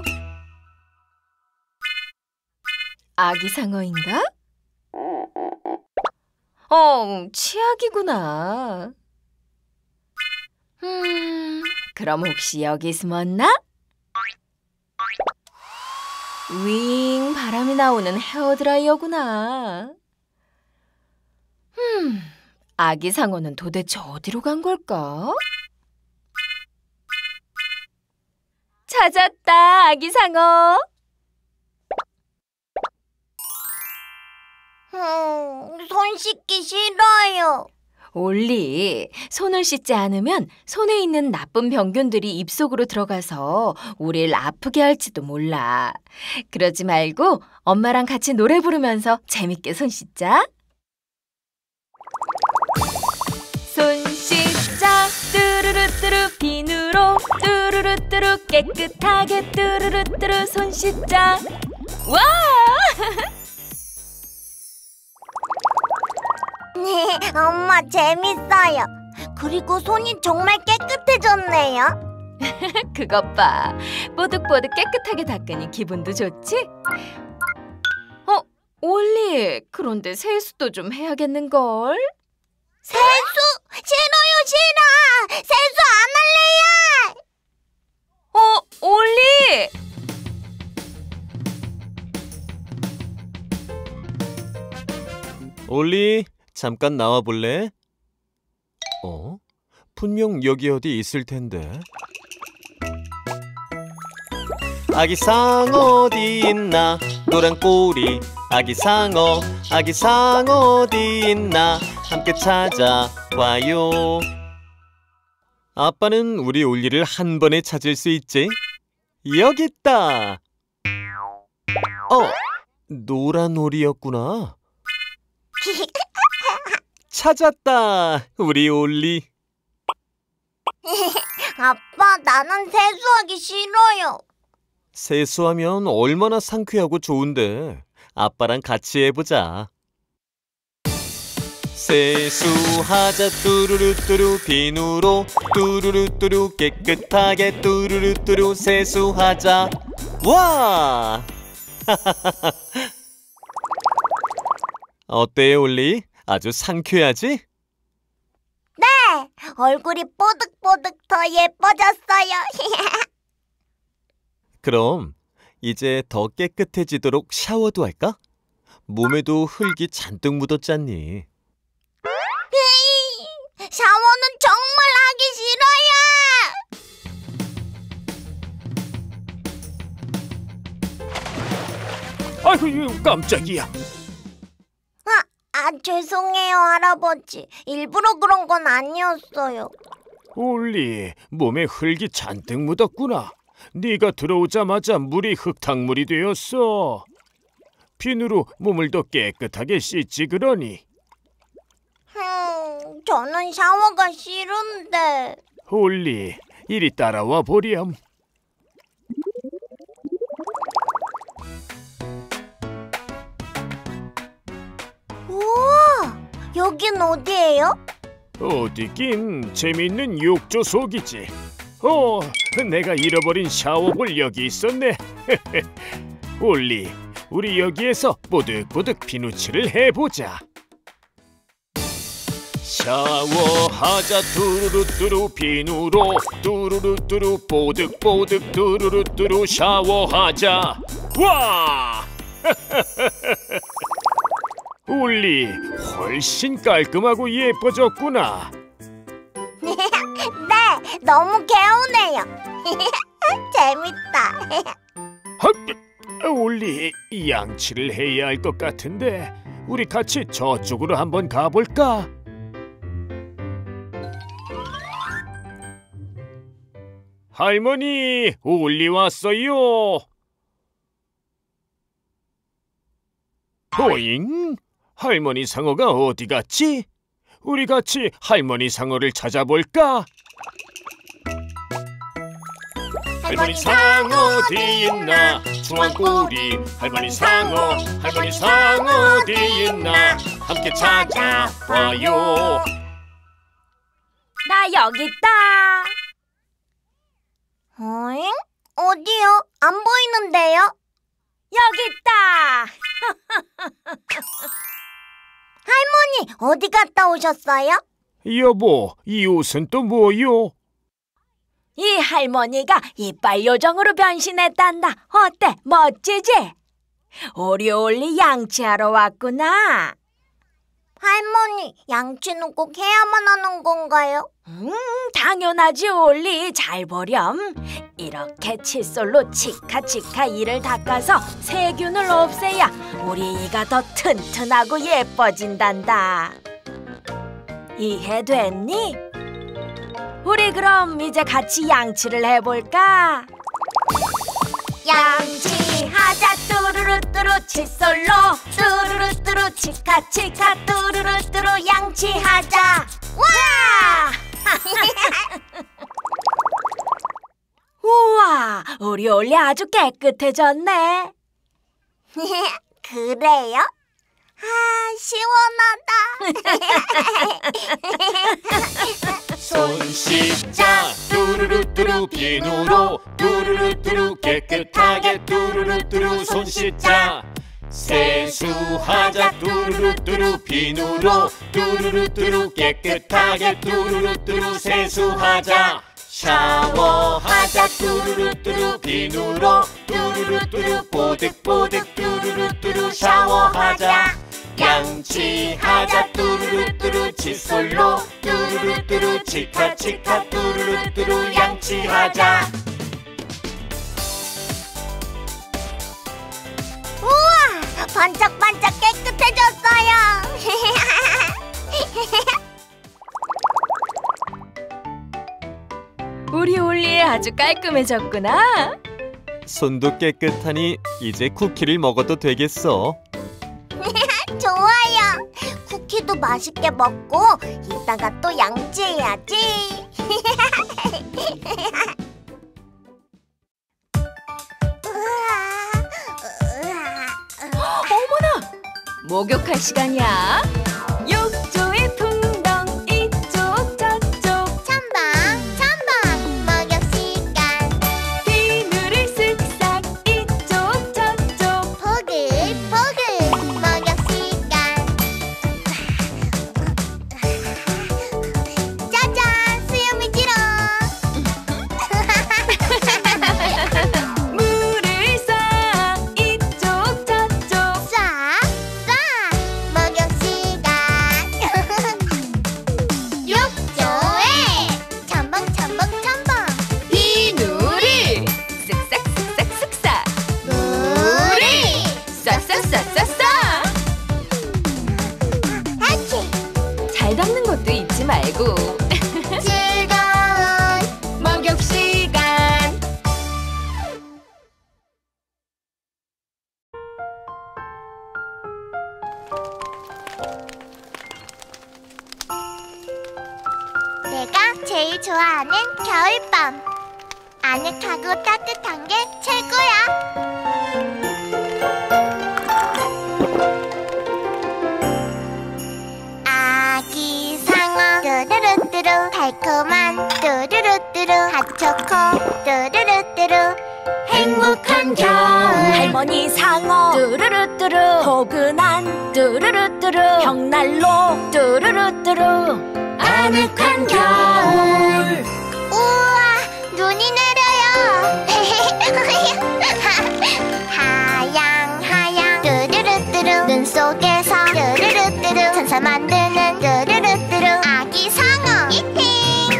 아기 상어인가? 어, 치아기구나. 음, 그럼 혹시 여기 숨었나? 윙, 바람이 나오는 헤어드라이어구나. 음, 아기 상어는 도대체 어디로 간 걸까? 찾았다, 아기 상어. 음, 손 씻기 싫어요. 올리, 손을 씻지 않으면 손에 있는 나쁜 병균들이 입속으로 들어가서 우릴 아프게 할지도 몰라. 그러지 말고 엄마랑 같이 노래 부르면서 재밌게 손 씻자. 손 씻자 뚜루루뚜루 비누로 뚜루루뚜루 깨끗하게 뚜루루뚜루 손 씻자. 와! 네, 엄마 재밌어요. 그리고 손이 정말 깨끗해졌네요. 그것 봐. 뽀득뽀득 깨끗하게 닦으니 기분도 좋지? 어, 올리, 그런데 세수도 좀 해야겠는걸? 세수? 싫어요, 싫어. 세수 안 할래요. 어, 올리! 올리, 잠깐 나와 볼래? 어? 분명 여기 어디 있을 텐데. 아기상 어디 있나 노란 꼬리 아기상어 아기상 어디 있나 함께 찾아봐요. 아빠는 우리 올리를 한 번에 찾을 수 있지? 여기 있다. 어, 노란 오리였구나. 찾았다, 우리 올리. 아빠, 나는 세수하기 싫어요. 세수하면 얼마나 상쾌하고 좋은데. 아빠랑 같이 해보자. 세수하자 뚜루루뚜루 비누로 뚜루루뚜루 깨끗하게 뚜루루뚜루 세수하자. 와! 어때, 올리? 아주 상쾌하지? 네, 얼굴이 뽀득뽀득 더 예뻐졌어요. 그럼 이제 더 깨끗해지도록 샤워도 할까? 몸에도 흙이 잔뜩 묻었잖니. 샤워는 정말 하기 싫어요. 아이고, 깜짝이야. 아, 아, 죄송해요, 할아버지. 일부러 그런 건 아니었어요. 올리, 몸에 흙이 잔뜩 묻었구나. 네가 들어오자마자 물이 흙탕물이 되었어. 비누로 몸을 더 깨끗하게 씻지 그러니. 음, 저는 샤워가 싫은데. 올리, 이리 따라와 보렴. 우와, 여긴 어디예요? 어디긴 재미있는 욕조 속이지. 어, 내가 잃어버린 샤워볼 여기 있었네. 올리, 우리 여기에서 뽀득뽀득 비누칠을 해보자. 샤워하자 뚜루루뚜루 비누로 뚜루루뚜루 뽀득뽀득 뚜루루뚜루 샤워하자. 와! 올리, 훨씬 깔끔하고 예뻐졌구나. 네, 너무 개운해요. 재밌다. 헛, 올리, 양치를 해야 할 것 같은데 우리 같이 저쪽으로 한번 가볼까? 할머니, 올리 왔어요. 오잉? 할머니 상어가 어디 갔지? 우리 같이 할머니 상어를 찾아볼까? 할머니 상어 어디 있나? 중한 꼬리 할머니 상어 할머니 상어 어디 있나? 함께 찾아봐요. 나 여기 있다. 어잉? 어디요? 안 보이는데요? 여기 있다. 할머니, 어디 갔다 오셨어요? 여보, 이 옷은 또 뭐요? 이 할머니가 이빨 요정으로 변신했단다. 어때? 멋지지? 우리 올리 양치하러 왔구나. 할머니, 양치는 꼭 해야만 하는 건가요? 음, 당연하지 올리. 잘 보렴. 이렇게 칫솔로 치카치카 이를 닦아서 세균을 없애야 우리 이가 더 튼튼하고 예뻐진단다. 이해됐니? 우리 그럼 이제 같이 양치를 해볼까? 양치하자 뚜루루뚜루 칫솔로 뚜루루뚜루 치카치카 뚜루루뚜루 양치하자. 와! 우와, 우리 올리 아주 깨끗해졌네. 그래요? 아, 시원하다. 손 씻자 뚜루루뚜루 비누로 뚜루루뚜루 깨끗하게 뚜루루뚜루 손 씻자. 세수하자 뚜루루뚜루 비누로 뚜루루뚜루 깨끗하게 뚜루루뚜루 세수하자. 샤워하자 뚜루루뚜루 비누로 뚜루루뚜루 뽀득뽀득 뚜루루뚜루 샤워하자. 양치하자 뚜루루뚜루 칫솔로 뚜루루뚜루 치카치카 뚜루루뚜루 양치하자. 반짝반짝 깨끗해졌어요. 우리 올리 아주 깔끔해졌구나. 손도 깨끗하니 이제 쿠키를 먹어도 되겠어. 좋아요. 쿠키도 맛있게 먹고 이따가 또 양치해야지. 어머나! 목욕할 시간이야. 욕조에 풍덩 이쪽 저쪽. 첨벙 첨벙 목욕 시간. 비누를 쓱싹 이쪽 저쪽. 보글 보글 목욕 시간. 짜잔 수염이지롱. 물을 쏴 이쪽 저쪽. 쏴 쏴 목욕 시간. 욕조에 첨벙 첨벙 첨벙. 비누를 쓱싹 쓱싹 쓱싹. 물이 쏴쏴쏴쏴쏴. 하치. 잘 닦는 것도 잊지 말고. 즐거운 목욕 시간. 내가 제일 좋아하는 겨울밤. 아늑하고 따뜻한 게 최고야. 아기 상어 뚜루루뚜루 달콤한 뚜루루뚜루 핫초코 뚜루루뚜루 행복한 겨울. 할머니 상어 뚜루루뚜루 포근한 뚜루루뚜루 벽난로 뚜루루뚜루 아늑한 겨울. 우와, 눈이 내려요. 하양 하양 뚜루루뚜루 눈 속에서 뚜루루뚜루 천사 만드는 뚜루루뚜루 아기 상어 이팅.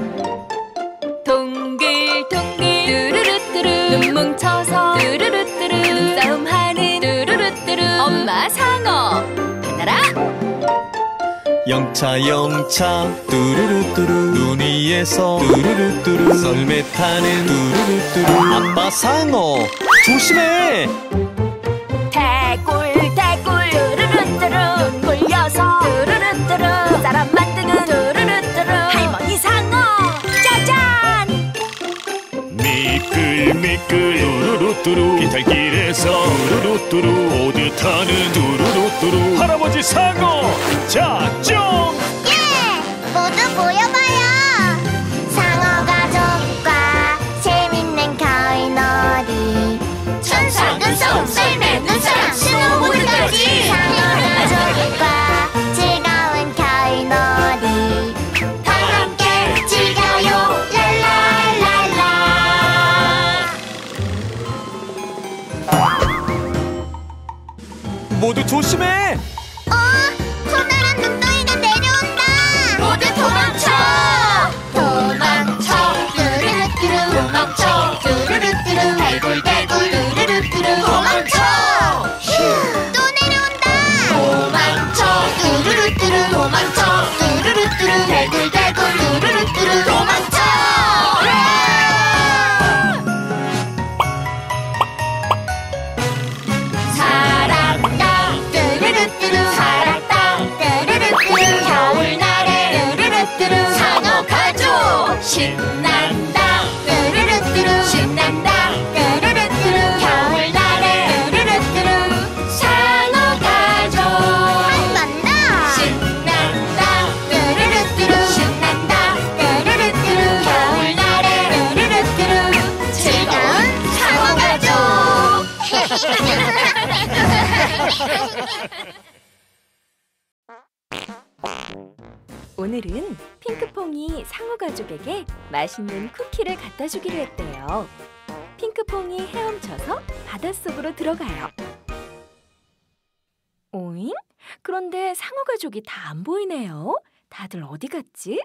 동글동글 뚜루루뚜루 눈 뭉쳐서 뚜루루뚜루 눈싸움하는 뚜루루뚜루 엄마 상어 받아라. 영차 영차 뚜루루뚜루 눈 위에서 뚜루루뚜루 썰매 타는 뚜루루뚜루 아빠 상어 조심해. 대굴 대굴 뚜루루뚜루 눈 굴려서 뚜루루뚜루 사람 만드는 뚜루루뚜루 할머니 상어 짜잔. 미끌미끌 뚜루루뚜루 비탈길에서 뚜루루뚜루 모두 타는 뚜루루뚜루 할아버지 상어 작정. 예! 모두 모여봐요. 상어 가족과 재밌는 겨울놀이. 천사 눈싸움 썰매 눈사람 스노보드까지. 상어 가족과 즐거운 겨울놀이. 다 함께 즐겨요. 랄랄랄라. 모두 조심해. 어? 커다란 눈덩이가 내려온다. 모두 도망쳐. 도망쳐. 뚜루루뚜루 도망쳐. 뚜루루뚜루 대굴대굴 뚜루루뚜루 도망쳐. 휴. 또 내려온다. 도망쳐. 뚜루루뚜루 도망쳐. 뚜루루뚜루 대굴대굴 뚜루루뚜루 도망쳐. 살았다. 뚜루루뚜루 살았다. 뚜루루뚜루 겨울날에 뚜루루뚜루 상어 가족 신난다. 뚜루루뚜루 신난다. 뚜루루뚜루 겨울날에 뚜루루뚜루 상어 가족 한 번 더 신난다. 뚜루루뚜루 신난다. 뚜루루뚜루 겨울날에 뚜루루뚜루 즐거운 상어 가족. 오늘은 핑크퐁이 상어 가족에게 맛있는 쿠키를 갖다 주기로 했대요. 핑크퐁이 헤엄쳐서 바닷속으로 들어가요. 오잉? 그런데 상어 가족이 다 안 보이네요. 다들 어디 갔지?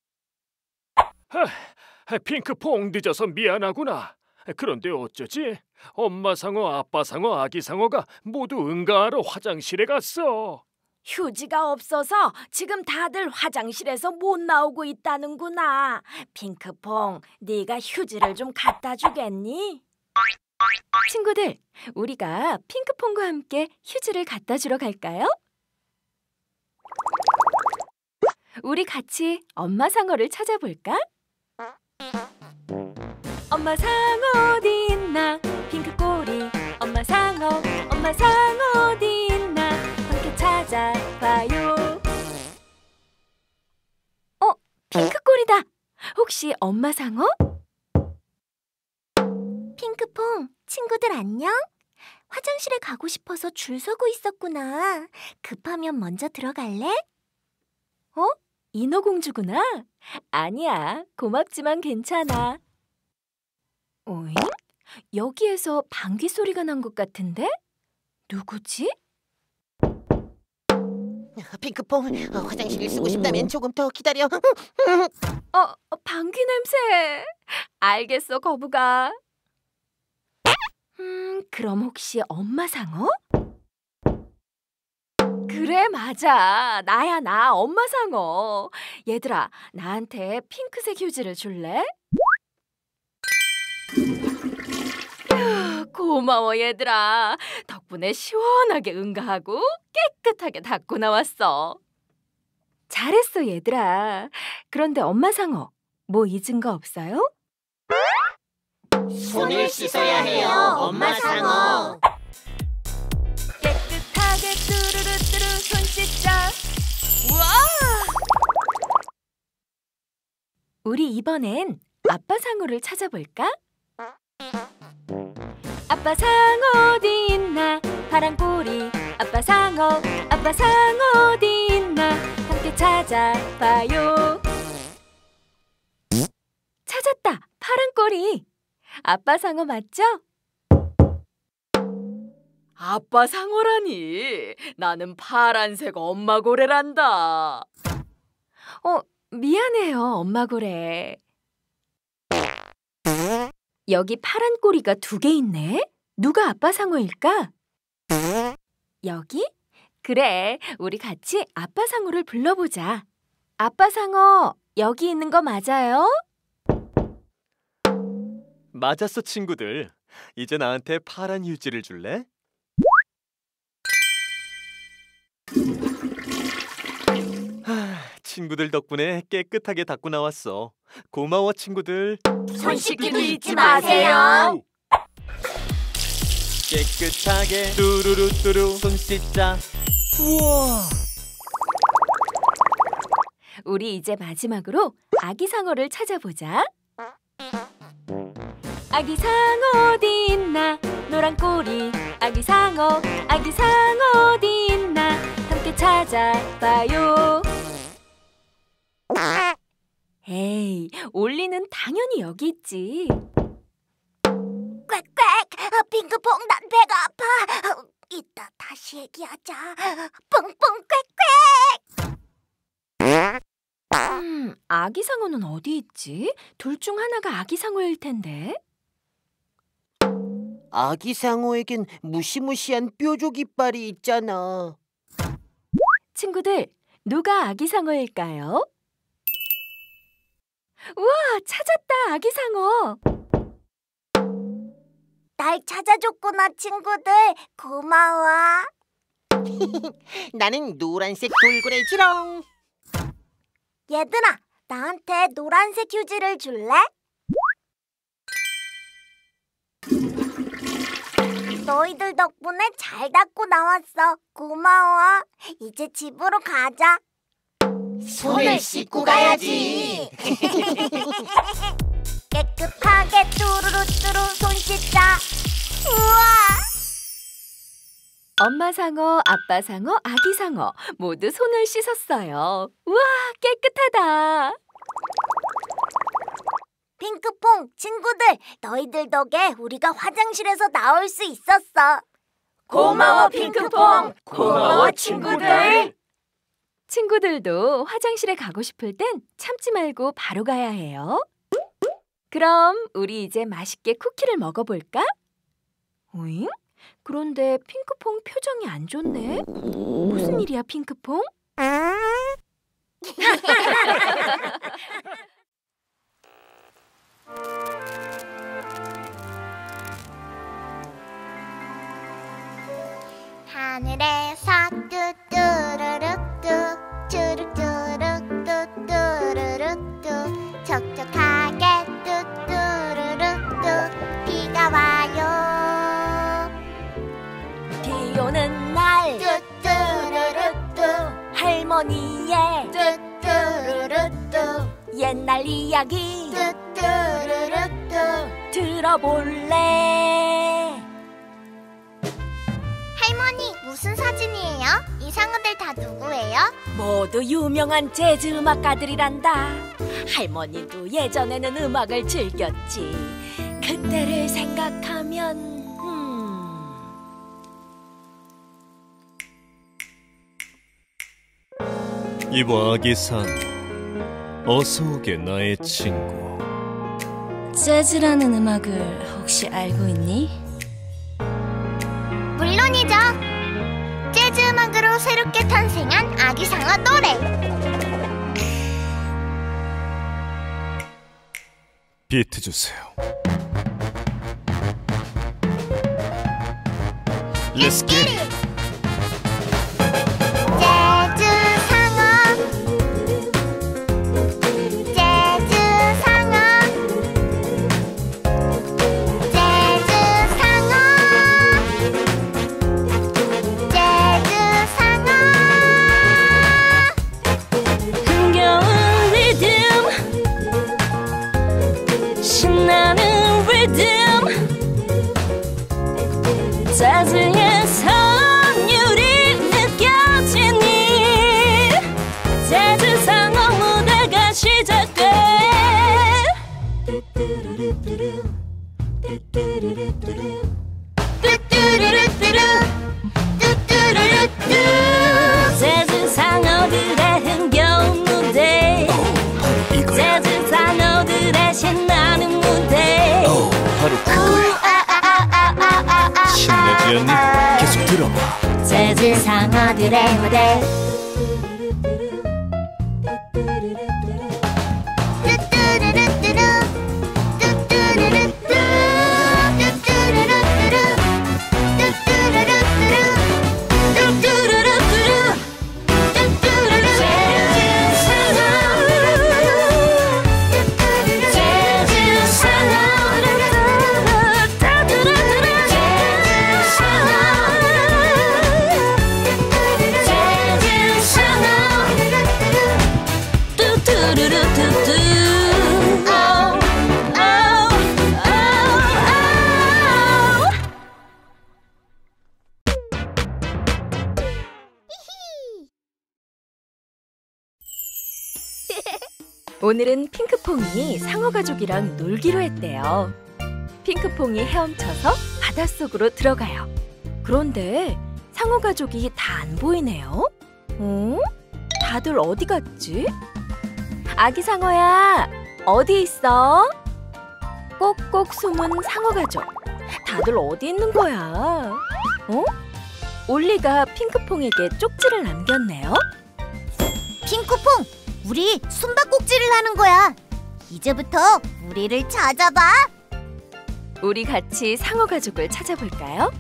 핑크퐁 늦어서 미안하구나. 그런데 어쩌지? 엄마 상어, 아빠 상어, 아기 상어가 모두 응가하러 화장실에 갔어. 휴지가 없어서 지금 다들 화장실에서 못 나오고 있다는구나. 핑크퐁, 네가 휴지를 좀 갖다 주겠니? 친구들, 우리가 핑크퐁과 함께 휴지를 갖다 주러 갈까요? 우리 같이 엄마 상어를 찾아볼까? 엄마 상어 어디 있나? 핑크 꼬리 엄마 상어, 엄마 상어 어디 있나? 함께 찾아봐요. 어, 핑크 꼬리다. 혹시 엄마 상어? 핑크퐁, 친구들 안녕? 화장실에 가고 싶어서 줄 서고 있었구나. 급하면 먼저 들어갈래? 어? 인어공주구나. 아니야, 고맙지만 괜찮아. 오잉? 여기에서 방귀 소리가 난 것 같은데? 누구지? 핑크퐁, 어, 화장실을 쓰고 싶다면 조금 더 기다려. 어, 어, 방귀 냄새. 알겠어, 거북아. 음, 그럼 혹시 엄마 상어? 그래, 맞아. 나야, 나, 엄마 상어. 얘들아, 나한테 핑크색 휴지를 줄래? 휴, 고마워, 얘들아. 덕분에 시원하게 응가하고 깨끗하게 닦고 나왔어. 잘했어, 얘들아. 그런데 엄마 상어, 뭐 잊은 거 없어요? 손을 씻어야 해요, 엄마 상어. 깨끗하게 뚜루루뚜루 손 씻자. 우와! 우리 이번엔 아빠 상어를 찾아볼까? 아빠 상어 어디 있나? 파란 꼬리 아빠 상어, 아빠 상어 어디 있나? 함께 찾아봐요. 찾았다, 파란 꼬리. 아빠 상어 맞죠? 아빠 상어라니. 나는 파란색 엄마 고래란다. 어, 미안해요, 엄마 고래. 여기 파란 꼬리가 두 개 있네. 누가 아빠 상어일까? 여기? 그래, 우리 같이 아빠 상어를 불러보자. 아빠 상어, 여기 있는 거 맞아요? 맞았어, 친구들. 이제 나한테 파란 휴지를 줄래? 하, 친구들 덕분에 깨끗하게 닦고 나왔어. 고마워, 친구들. 손 씻기도 잊지 마세요. 깨끗하게 뚜루루뚜루 손 씻자. 우와! 우리 이제 마지막으로 아기 상어를 찾아보자. 아기 상어 어디 있나? 노란 꼬리 아기 상어, 아기 상어 어디 있나? 함께 찾아봐요. 에이, 올리는 당연히 여기 있지. 꽥꽥, 핑크퐁, 난 배가 아파. 이따 다시 얘기하자. 뿡뿡 꽥꽥. 음, 아기 상어는 어디 있지? 둘 중 하나가 아기 상어일 텐데. 아기 상어에겐 무시무시한 뾰족 이빨이 있잖아. 친구들, 누가 아기 상어일까요? 우와, 찾았다, 아기 상어. 날 찾아줬구나, 친구들. 고마워. 나는 노란색 돌고래지롱. 얘들아, 나한테 노란색 휴지를 줄래? 너희들 덕분에 잘 닦고 나왔어. 고마워. 이제 집으로 가자. 손을 씻고 가야지. 깨끗하게 뚜루루뚜루 손 씻자. 우와! 엄마 상어, 아빠 상어, 아기 상어 모두 손을 씻었어요. 우와, 깨끗하다. 핑크퐁, 친구들, 너희들 덕에 우리가 화장실에서 나올 수 있었어. 고마워, 핑크퐁. 고마워, 친구들. 친구들도 화장실에 가고 싶을 땐 참지 말고 바로 가야 해요. 그럼 우리 이제 맛있게 쿠키를 먹어볼까? 오잉? 그런데 핑크퐁 표정이 안 좋네. 무슨 일이야, 핑크퐁? 하늘에서 뚜뚜루루뚜 뚜루뚜루뚜뚜루루뚜 촉촉하게 뚜뚜루루뚜 비가 와요. 비 오는 날 뚜뚜루루뚜 할머니의 뚜뚜루루뚜 옛날 이야기 뚜뚜루루뚜 들어볼래? 할머니, 무슨 사진이에요? 이 상어들 다 누구예요? 모두 유명한 재즈 음악가들이란다. 할머니도 예전에는 음악을 즐겼지. 그때를 생각하면 음. 이봐 아기산, 어서 오게 나의 친구. 재즈라는 음악을 혹시 알고 있니? 물론이죠. 재즈 음악으로 새롭게 탄생한 아기 상어 노래. 비트 주세요. Let's get it. 재즈 상어, 재즈 상어, 재즈 상어, 재즈 상어. 흥겨운 리듬, 신나는 리듬, 재즈의 선율이 느껴지니 재즈 상어 무대가 시작돼. 뚜뚜루루뚜루, 뚜뚜루루뚜. 재즈 상어들의 흥겨운 무대, 재즈 상어들의 신나는 무대. 바로 그거야. 신나지 않니? 계속 들어봐. 재즈 상어들의 무대. 뚜뚜루루뚜루, 뚜뚜루루뚜, 뚜뚜루루뚜루, 뚜뚜루루뚜루, 뚜뚜루루뚜루, 뚜뚜루루. 재즈 상어, 오늘은 핑크퐁이 상어 가족이랑 놀기로 했대요. 핑크퐁이 헤엄쳐서 바닷속으로 들어가요. 그런데 상어 가족이 다 안 보이네요. 어? 다들 어디 갔지? 아기 상어야, 어디 있어? 꼭꼭 숨은 상어 가족. 다들 어디 있는 거야? 어? 올리가 핑크퐁에게 쪽지를 남겼네요. 핑크퐁, 우리 숨바꼭질을 하는 거야. 이제부터 우리를 찾아봐. 우리 같이 상어 가족을 찾아볼까요?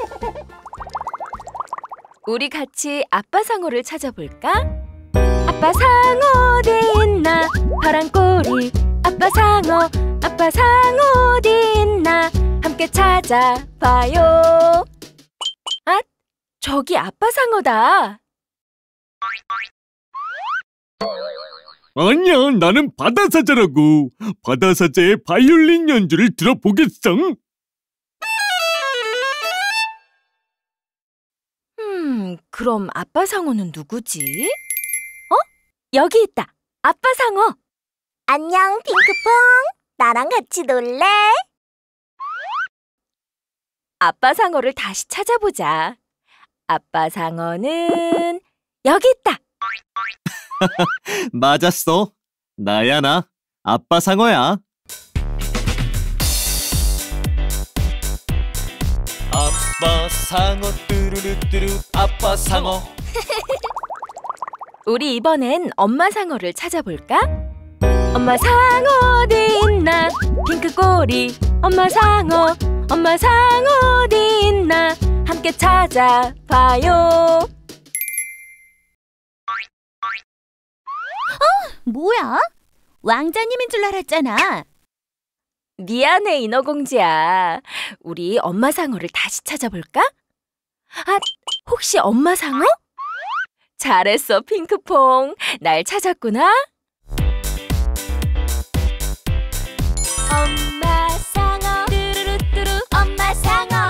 우리 같이 아빠 상어를 찾아볼까? 아빠 상어 어디 있나? 파란 꼬리 아빠 상어, 아빠 상어 어디 있나? 함께 찾아봐요. 아, 저기 아빠 상어다. 아니야, 나는 바다사자라고. 바다사자의 바이올린 연주를 들어보겠어. 음, 그럼 아빠 상어는 누구지? 어? 여기 있다. 아빠 상어. 안녕, 핑크퐁. 나랑 같이 놀래? 아빠 상어를 다시 찾아보자. 아빠 상어는 여기 있다. 맞았어. 나야 나. 아빠 상어야. 아빠 상어 뚜루루뚜루 아빠 상어. 우리 이번엔 엄마 상어를 찾아볼까? 엄마 상어 어디 있나? 핑크 꼬리 엄마 상어. 엄마 상어 어디 있나? 함께 찾아봐요. 뭐야? 왕자님인 줄 알았잖아. 미안해, 인어공주야. 우리 엄마 상어를 다시 찾아볼까? 아, 혹시 엄마 상어? 잘했어, 핑크퐁. 날 찾았구나. 엄마 상어 뚜루루뚜루 엄마 상어.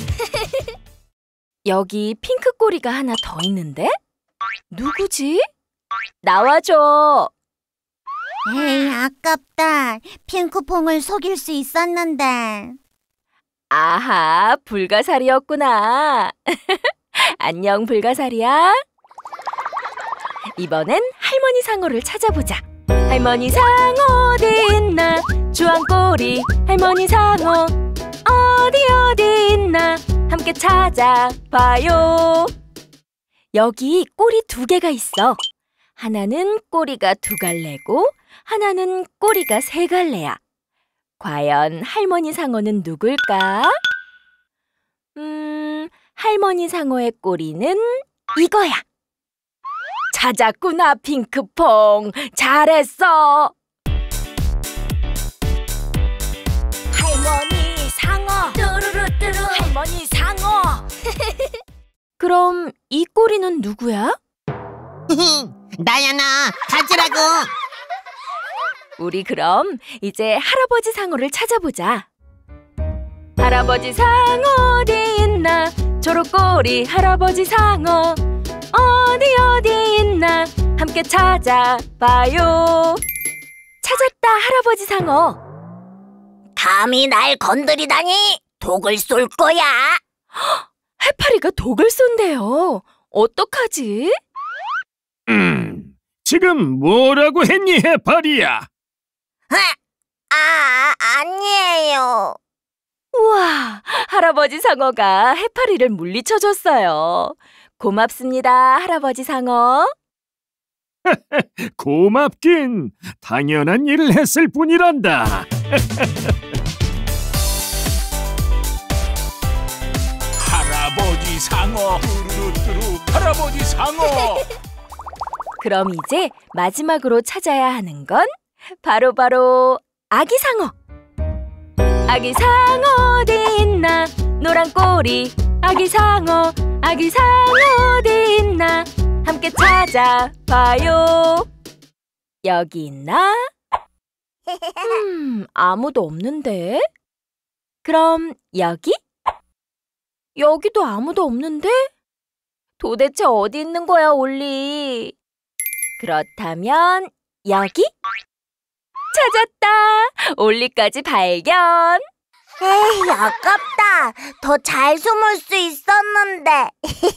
여기 핑크 꼬리가 하나 더 있는데? 누구지? 나와줘. 에이, 아깝다. 핑크퐁을 속일 수 있었는데. 아하, 불가사리였구나. 안녕, 불가사리야. 이번엔 할머니 상어를 찾아보자. 할머니 상어 어디 있나? 주황꼬리 할머니 상어. 어디 어디 있나? 함께 찾아봐요. 여기 꼬리 두 개가 있어. 하나는 꼬리가 두 갈래고 하나는 꼬리가 세 갈래야. 과연 할머니 상어는 누굴까? 음, 할머니 상어의 꼬리는 이거야. 찾았구나, 핑크퐁. 잘했어. 할머니 상어 뚜루루뚜루 할머니 상어. 그럼 이 꼬리는 누구야? 나야 나 가지라고. 우리 그럼 이제 할아버지 상어를 찾아보자. 할아버지 상어 어디 있나? 초록꼬리 할아버지 상어. 어디 어디 있나? 함께 찾아봐요. 찾았다, 할아버지 상어. 감히 날 건드리다니 독을 쏠 거야. 해파리가 독을 쏜대요. 어떡하지? 음, 지금 뭐라고 했니, 해파리야? 아, 아니에요. 우와, 할아버지 상어가 해파리를 물리쳐줬어요. 고맙습니다, 할아버지 상어. 고맙긴 당연한 일을 했을 뿐이란다. 할아버지 상어 뚜루루뚜루 할아버지 상어. 그럼 이제 마지막으로 찾아야 하는 건 바로바로 아기 상어. 아기 상어 어디 있나? 노란 꼬리 아기 상어. 아기 상어 어디 있나? 함께 찾아봐요. 여기 있나? 음, 아무도 없는데? 그럼 여기? 여기도 아무도 없는데? 도대체 어디 있는 거야, 올리? 그렇다면 여기? 찾았다! 올리까지 발견! 에이, 아깝다. 더 잘 숨을 수 있었는데.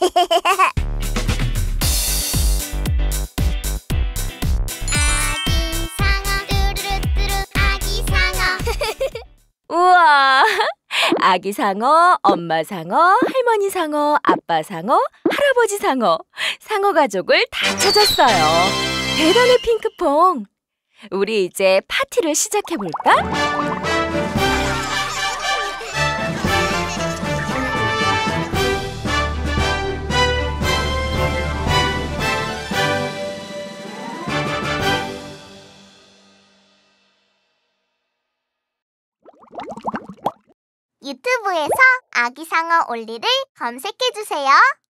아기 상어 뚜루루뚜루 아기 상어. 우와! 아기 상어, 엄마 상어, 할머니 상어, 아빠 상어, 할아버지 상어, 상어 가족을 다 찾았어요. 대단해, 핑크퐁. 우리 이제 파티를 시작해볼까? 유튜브에서 아기 상어 올리를 검색해주세요.